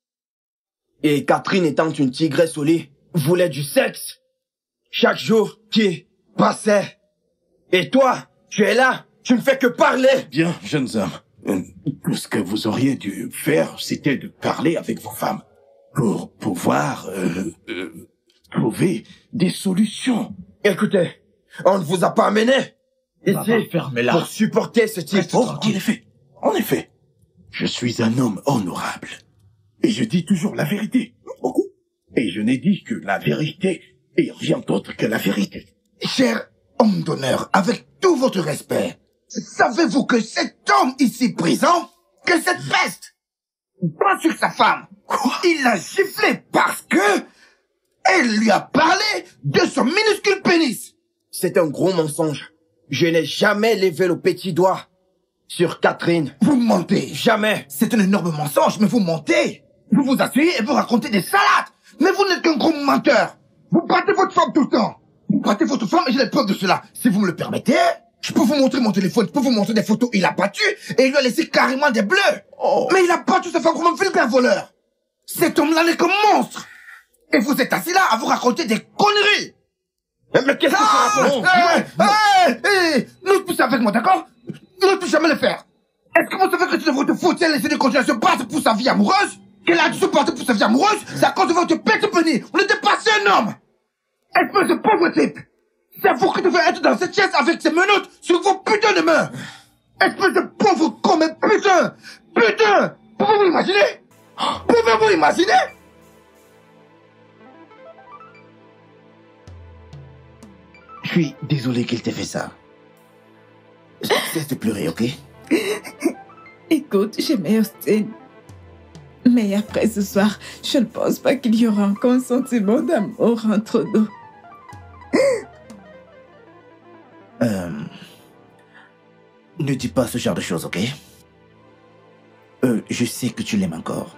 [SPEAKER 4] Et Catherine, étant une tigresse au lit, voulait du sexe chaque jour qui passait. Et toi, tu es là, tu ne fais que parler.
[SPEAKER 7] Bien, jeunes hommes, euh, tout ce que vous auriez dû faire, c'était de parler avec vos femmes pour pouvoir euh, euh, trouver des solutions.
[SPEAKER 4] Écoutez, on ne vous a pas amené ici
[SPEAKER 7] fermez-la.
[SPEAKER 4] pour supporter ce type.
[SPEAKER 7] Oh, en effet, en effet, je suis un homme honorable. Et je dis toujours la vérité. Beaucoup. Et je n'ai dit que la vérité et rien d'autre que la vérité.
[SPEAKER 1] Cher homme d'honneur, avec tout votre respect, savez-vous que cet homme ici présent, que cette peste, pas sur sa femme, quoi? Il l'a giflé parce que elle lui a parlé de son minuscule pénis.
[SPEAKER 4] C'est un gros mensonge. Je n'ai jamais levé le petit doigt sur Catherine.
[SPEAKER 1] Vous mentez.
[SPEAKER 4] Jamais.
[SPEAKER 1] C'est un énorme mensonge, mais vous mentez. Vous vous asseyez et vous racontez des salades. Mais vous n'êtes qu'un gros menteur. Vous battez votre femme tout le temps. Vous battez votre femme et j'ai les preuves de cela. Si vous me le permettez, je peux vous montrer mon téléphone, je peux vous montrer des photos. Il a battu et il lui a laissé carrément des bleus. Oh. Mais il a battu sa femme comme un vulgaire voleur. Cet homme-là n'est qu'un monstre. Et vous êtes assis là à vous raconter des conneries.
[SPEAKER 4] Mais qu'est-ce que
[SPEAKER 1] ah,
[SPEAKER 4] tu racontes?
[SPEAKER 1] Hé, hé, hé, ne poussez avec moi, d'accord? Ne touchez jamais le faire. Est-ce que vous savez que c'est de votre faute si elle essaie de continuer à se battre pour sa vie amoureuse? Qu'elle a dû se battre pour sa vie amoureuse? C'est à cause de votre pète Penny. On était passé un homme. Espèce de pauvre type. C'est vous qui devez être dans cette chaise avec ces menottes sur vos putains de mains. Espèce de pauvre con, mais putain. Putain. Pouvez-vous imaginer? Pouvez-vous imaginer? Je suis désolé qu'il t'ait fait ça. Cesse de pleurer, ok?
[SPEAKER 6] Écoute, j'aimais Austin. Mais après ce soir, je ne pense pas qu'il y aura encore un sentiment d'amour entre nous.
[SPEAKER 1] Euh, ne dis pas ce genre de choses, ok? Euh, je sais que tu l'aimes encore.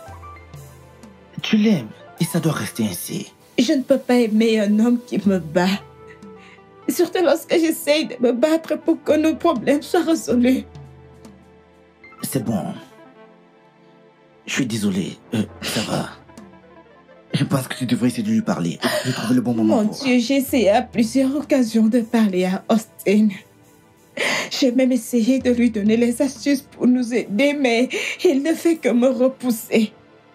[SPEAKER 1] Tu l'aimes et ça doit rester ainsi.
[SPEAKER 6] Je ne peux pas aimer un homme qui me bat. Surtout lorsque j'essaye de me battre pour que nos problèmes soient résolus.
[SPEAKER 1] C'est bon. Je suis désolé. Euh, ça va. Je pense que tu devrais essayer de lui parler. Je trouve le bon moment.
[SPEAKER 6] Mon
[SPEAKER 1] pour...
[SPEAKER 6] Dieu, j'ai essayé à plusieurs occasions de parler à Austin. J'ai même essayé de lui donner les astuces pour nous aider, mais il ne fait que me repousser.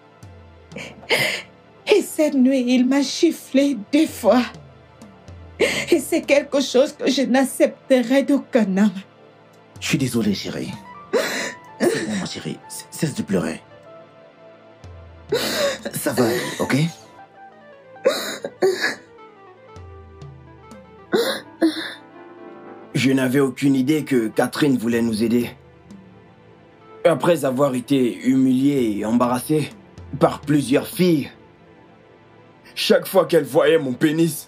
[SPEAKER 6] Et cette nuit, il m'a giflé deux fois. Et c'est quelque chose que je n'accepterai d'aucun homme.
[SPEAKER 1] Je suis désolé, chérie. C'est bon, ma chérie. Cesse de pleurer. Ça va aller, ok?
[SPEAKER 4] Je n'avais aucune idée que Catherine voulait nous aider. Après avoir été humilié et embarrassé par plusieurs filles, chaque fois qu'elle voyait mon pénis,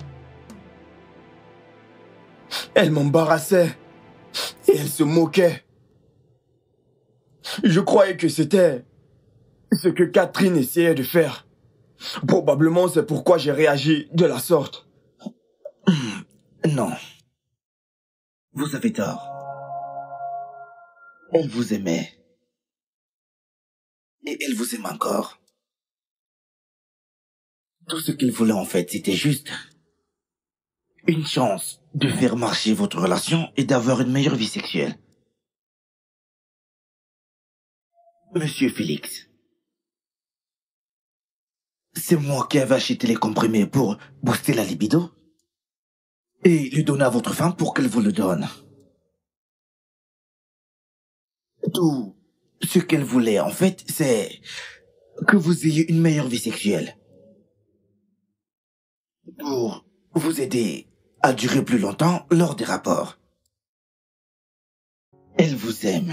[SPEAKER 4] elle m'embarrassait et elle se moquait. Je croyais que c'était ce que Catherine essayait de faire. Probablement c'est pourquoi j'ai réagi de la sorte.
[SPEAKER 1] Non. Vous avez tort. Elle vous aimait. Et elle vous aime encore. Tout ce qu'il voulait en fait, c'était juste une chance de faire marcher votre relation et d'avoir une meilleure vie sexuelle. Monsieur Félix, c'est moi qui avais acheté les comprimés pour booster la libido et le donner à votre femme pour qu'elle vous le donne. Tout ce qu'elle voulait, en fait, c'est que vous ayez une meilleure vie sexuelle. Pour vous aider à durer plus longtemps lors des rapports. Elle vous aime.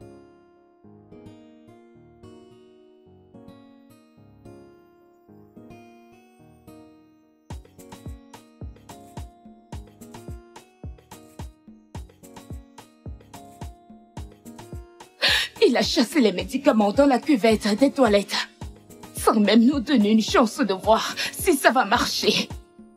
[SPEAKER 8] Il a chassé les médicaments dans la cuvette des toilettes, sans même nous donner une chance de voir si ça va marcher.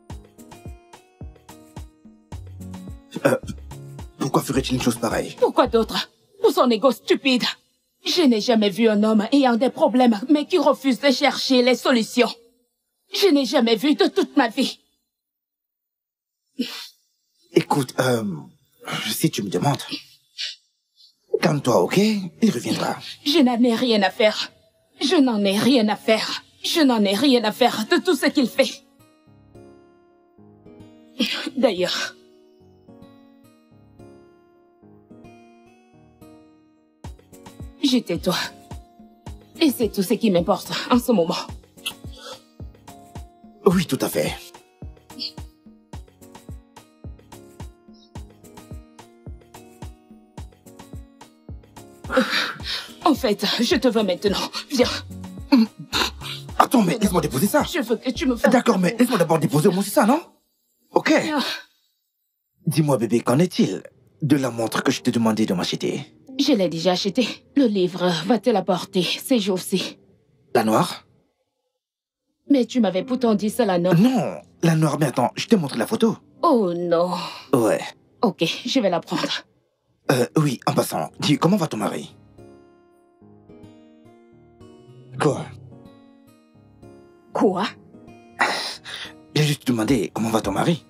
[SPEAKER 1] Euh, pourquoi ferait-il une chose pareille?
[SPEAKER 8] Pourquoi d'autre? Pour son ego stupide. Je n'ai jamais vu un homme ayant des problèmes, mais qui refuse de chercher les solutions. Je n'ai jamais vu de toute ma vie.
[SPEAKER 1] Écoute, euh, si tu me demandes... Calme-toi, ok? Il reviendra.
[SPEAKER 8] Je n'en ai rien à faire. Je n'en ai rien à faire. Je n'en ai rien à faire de tout ce qu'il fait. D'ailleurs... Je tais-toi. Et c'est tout ce qui m'importe en ce moment.
[SPEAKER 1] Oui, tout à fait.
[SPEAKER 8] En fait, je te veux maintenant. Viens.
[SPEAKER 1] Attends, mais laisse-moi déposer ça.
[SPEAKER 8] Je veux que tu me fasses...
[SPEAKER 1] D'accord, mais laisse-moi d'abord déposer au moins c'est ça, non? Ok.
[SPEAKER 8] Ah.
[SPEAKER 1] Dis-moi, bébé, qu'en est-il de la montre que je t'ai demandé de m'acheter?
[SPEAKER 8] Je l'ai déjà acheté. Le livre va te l'apporter ces jours-ci.
[SPEAKER 1] La noire?
[SPEAKER 8] Mais tu m'avais pourtant dit ça, la noire.
[SPEAKER 1] Non, la noire, mais attends, je t'ai montré la photo.
[SPEAKER 8] Oh non.
[SPEAKER 1] Ouais.
[SPEAKER 8] Ok, je vais la prendre.
[SPEAKER 1] Euh, oui, en passant, dis, comment va ton mari? Quoi?
[SPEAKER 8] Quoi?
[SPEAKER 1] J'ai juste demandé, comment va ton mari?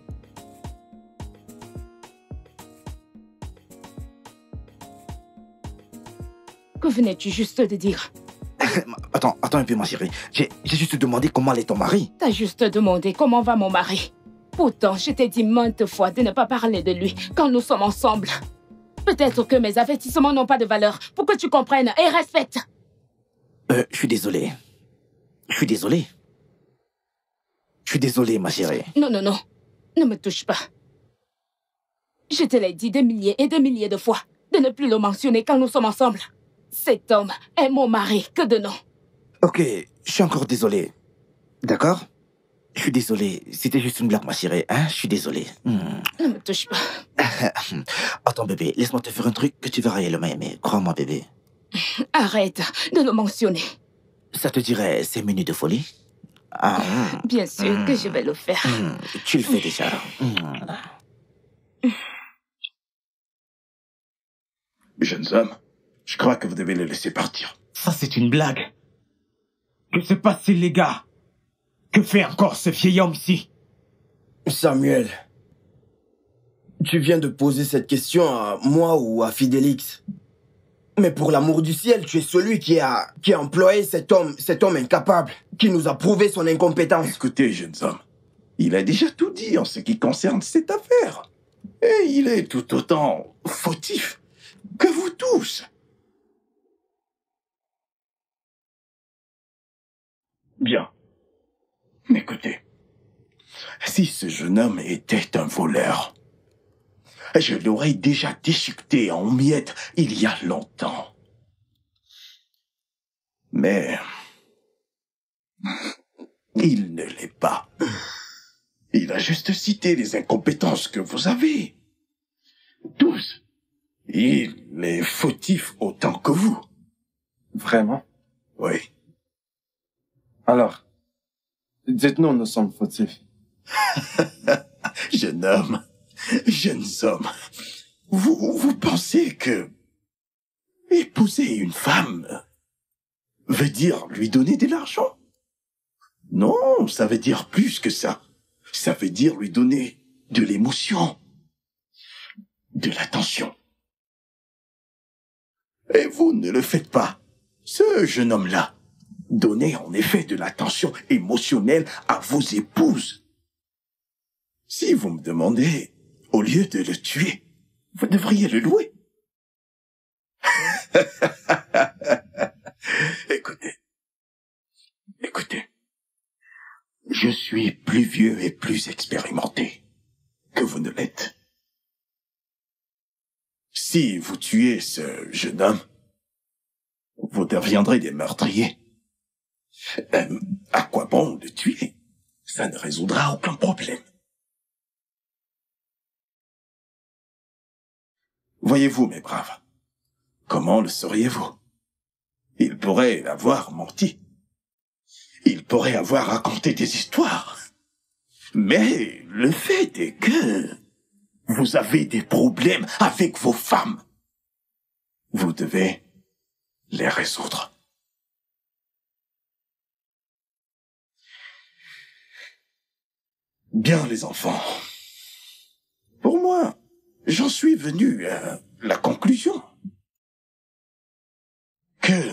[SPEAKER 8] Que venais-tu juste de dire?
[SPEAKER 1] Attends, attends un peu, ma chérie. J'ai juste demandé comment allait ton mari.
[SPEAKER 8] T'as juste demandé comment va mon mari. Pourtant, je t'ai dit maintes fois de ne pas parler de lui quand nous sommes ensemble. Peut-être que mes avertissements n'ont pas de valeur pour que tu comprennes et respectes.
[SPEAKER 1] Euh, je suis désolé. Je suis désolé. Je suis désolé, ma chérie.
[SPEAKER 8] Non, non, non. Ne me touche pas. Je te l'ai dit des milliers et des milliers de fois de ne plus le mentionner quand nous sommes ensemble. Cet homme est mon mari, que de nom.
[SPEAKER 1] Ok, je suis encore désolé. D'accord? Je suis désolé. C'était juste une blague, ma chérie. Hein? Je suis désolé. Hmm.
[SPEAKER 8] Ne me touche pas.
[SPEAKER 1] Attends, bébé, laisse-moi te faire un truc que tu verras réellement aimer. Crois-moi, bébé.
[SPEAKER 8] Arrête de le mentionner.
[SPEAKER 1] Ça te dirait cinq minutes de folie? Ah, hmm.
[SPEAKER 8] Bien sûr
[SPEAKER 1] hmm.
[SPEAKER 8] que je vais le faire.
[SPEAKER 1] Hmm. Tu le fais déjà. Hmm.
[SPEAKER 7] Jeunes hommes, je crois que vous devez le laisser partir.
[SPEAKER 5] Ça, c'est une blague. Que se passe-t-il, les gars? Que fait encore ce vieil homme ici?
[SPEAKER 4] Samuel, tu viens de poser cette question à moi ou à Fidelix. Mais pour l'amour du ciel, tu es celui qui a, qui a employé cet homme, cet homme incapable, qui nous a prouvé son incompétence.
[SPEAKER 7] Écoutez, jeunes hommes, il a déjà tout dit en ce qui concerne cette affaire. Et il est tout autant fautif que vous tous. Bien. Écoutez, si ce jeune homme était un voleur, je l'aurais déjà déchiqueté en miettes il y a longtemps. Mais il ne l'est pas. Il a juste cité les incompétences que vous avez. Tous. Il est fautif autant que vous.
[SPEAKER 2] Vraiment?
[SPEAKER 7] Oui.
[SPEAKER 2] Alors, dites-nous, nous sommes fautifs.
[SPEAKER 7] Jeune homme, jeunes hommes, vous, vous pensez que épouser une femme veut dire lui donner de l'argent? Non, ça veut dire plus que ça. Ça veut dire lui donner de l'émotion, de l'attention. Et vous ne le faites pas. Ce jeune homme-là donnait en effet de l'attention émotionnelle à vos épouses. Si vous me demandez, au lieu de le tuer, vous devriez le louer. Je suis plus vieux et plus expérimenté que vous ne l'êtes. Si vous tuez ce jeune homme, vous deviendrez des meurtriers. Euh, à quoi bon le tuer? Ça ne résoudra aucun problème. Voyez-vous, mes braves, comment le sauriez-vous? Il pourrait avoir menti. Il pourrait avoir raconté des histoires. Mais le fait est que vous avez des problèmes avec vos femmes. Vous devez les résoudre. Bien, les enfants. Pour moi, j'en suis venu à la conclusion que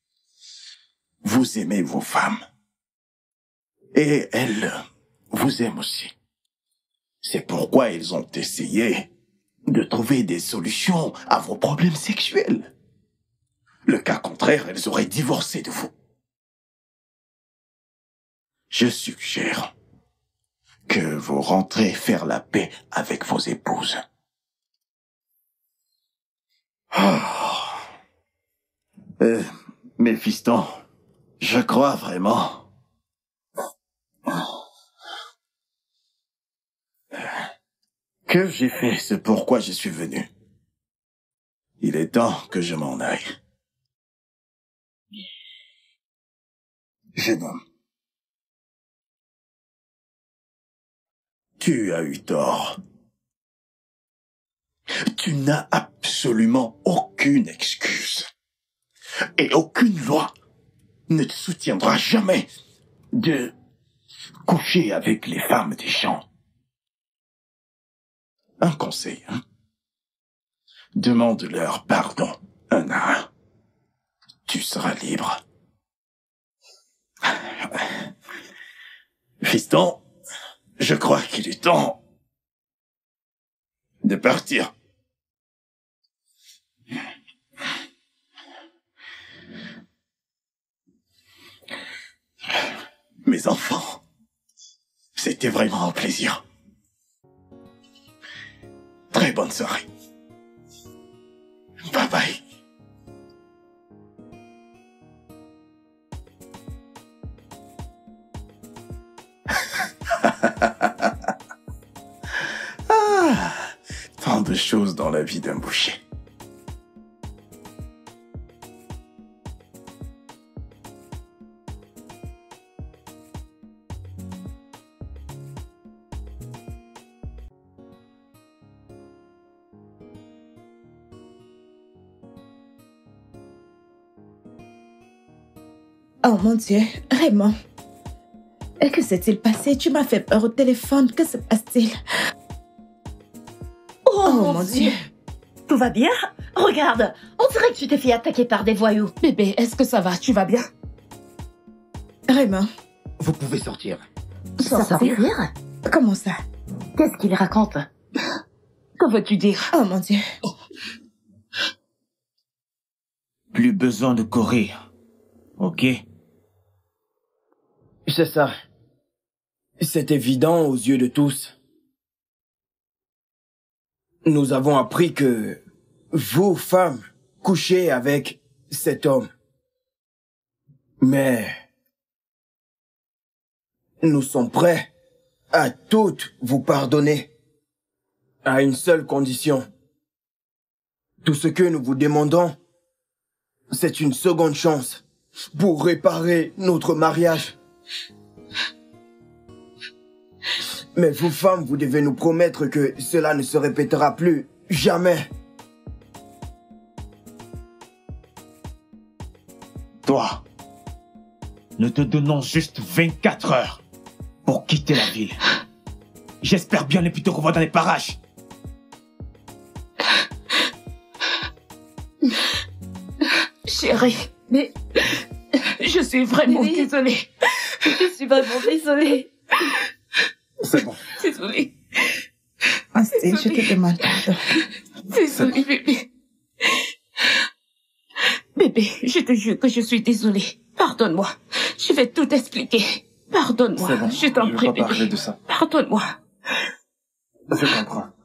[SPEAKER 7] vous aimez vos femmes et elles vous aiment aussi. C'est pourquoi ils ont essayé de trouver des solutions à vos problèmes sexuels. Le cas contraire, elles auraient divorcé de vous. Je suggère que vous rentrez faire la paix avec vos épouses. Oh. Euh, mes fistons, je crois vraiment que j'ai fait ce pourquoi je suis venu. Il est temps que je m'en aille. Jeune homme, tu as eu tort. Tu n'as absolument aucune excuse. Et aucune loi ne te soutiendra jamais de coucher avec les femmes des gens. Un conseil, hein? Demande-leur pardon un à un. Tu seras libre. Fiston, je crois qu'il est temps de partir. Mes enfants, c'était vraiment un plaisir. Très bonne soirée. Bye bye. Ah, tant de choses dans la vie d'un boucher.
[SPEAKER 6] Oh mon Dieu, Raymond. Que s'est-il passé? Tu m'as fait peur au téléphone. Que se passe-t-il?
[SPEAKER 9] Oh,
[SPEAKER 6] Oh
[SPEAKER 9] mon
[SPEAKER 6] mon
[SPEAKER 9] Dieu.
[SPEAKER 6] Dieu.
[SPEAKER 9] Tout va bien? Regarde, on dirait que tu t'es fait attaquer par des voyous.
[SPEAKER 8] Bébé, est-ce que ça va? Tu vas bien?
[SPEAKER 6] Raymond,
[SPEAKER 3] Vous pouvez sortir.
[SPEAKER 9] Sortir?
[SPEAKER 6] comment ça?
[SPEAKER 9] Qu'est-ce qu'il raconte?
[SPEAKER 8] Que veux-tu dire?
[SPEAKER 6] Oh mon Dieu.
[SPEAKER 5] Plus besoin de courir. Ok?
[SPEAKER 4] C'est ça. C'est évident aux yeux de tous. Nous avons appris que vous, femmes, couchez avec cet homme. Mais nous sommes prêts à toutes vous pardonner, à une seule condition. Tout ce que nous vous demandons, c'est une seconde chance pour réparer notre mariage. Mais vous, femmes, vous devez nous promettre que cela ne se répétera plus jamais.
[SPEAKER 5] Toi, nous te donnons juste vingt-quatre heures pour quitter la ville. J'espère bien ne plus te revoir dans les parages.
[SPEAKER 8] Chérie, mais je suis vraiment
[SPEAKER 9] Oui.
[SPEAKER 8] désolée.
[SPEAKER 9] Je suis vraiment désolée.
[SPEAKER 2] C'est bon.
[SPEAKER 8] Désolée.
[SPEAKER 6] Austin, je te demande pardon.
[SPEAKER 8] Désolée, bébé. Bébé, je te jure que je suis désolée. Pardonne-moi. Je vais tout expliquer. Pardonne-moi,
[SPEAKER 2] C'est bon,
[SPEAKER 8] je t'en
[SPEAKER 2] je veux
[SPEAKER 8] prie,
[SPEAKER 2] pas
[SPEAKER 8] bébé.
[SPEAKER 2] parler de ça.
[SPEAKER 8] Pardonne-moi.
[SPEAKER 2] Je comprends.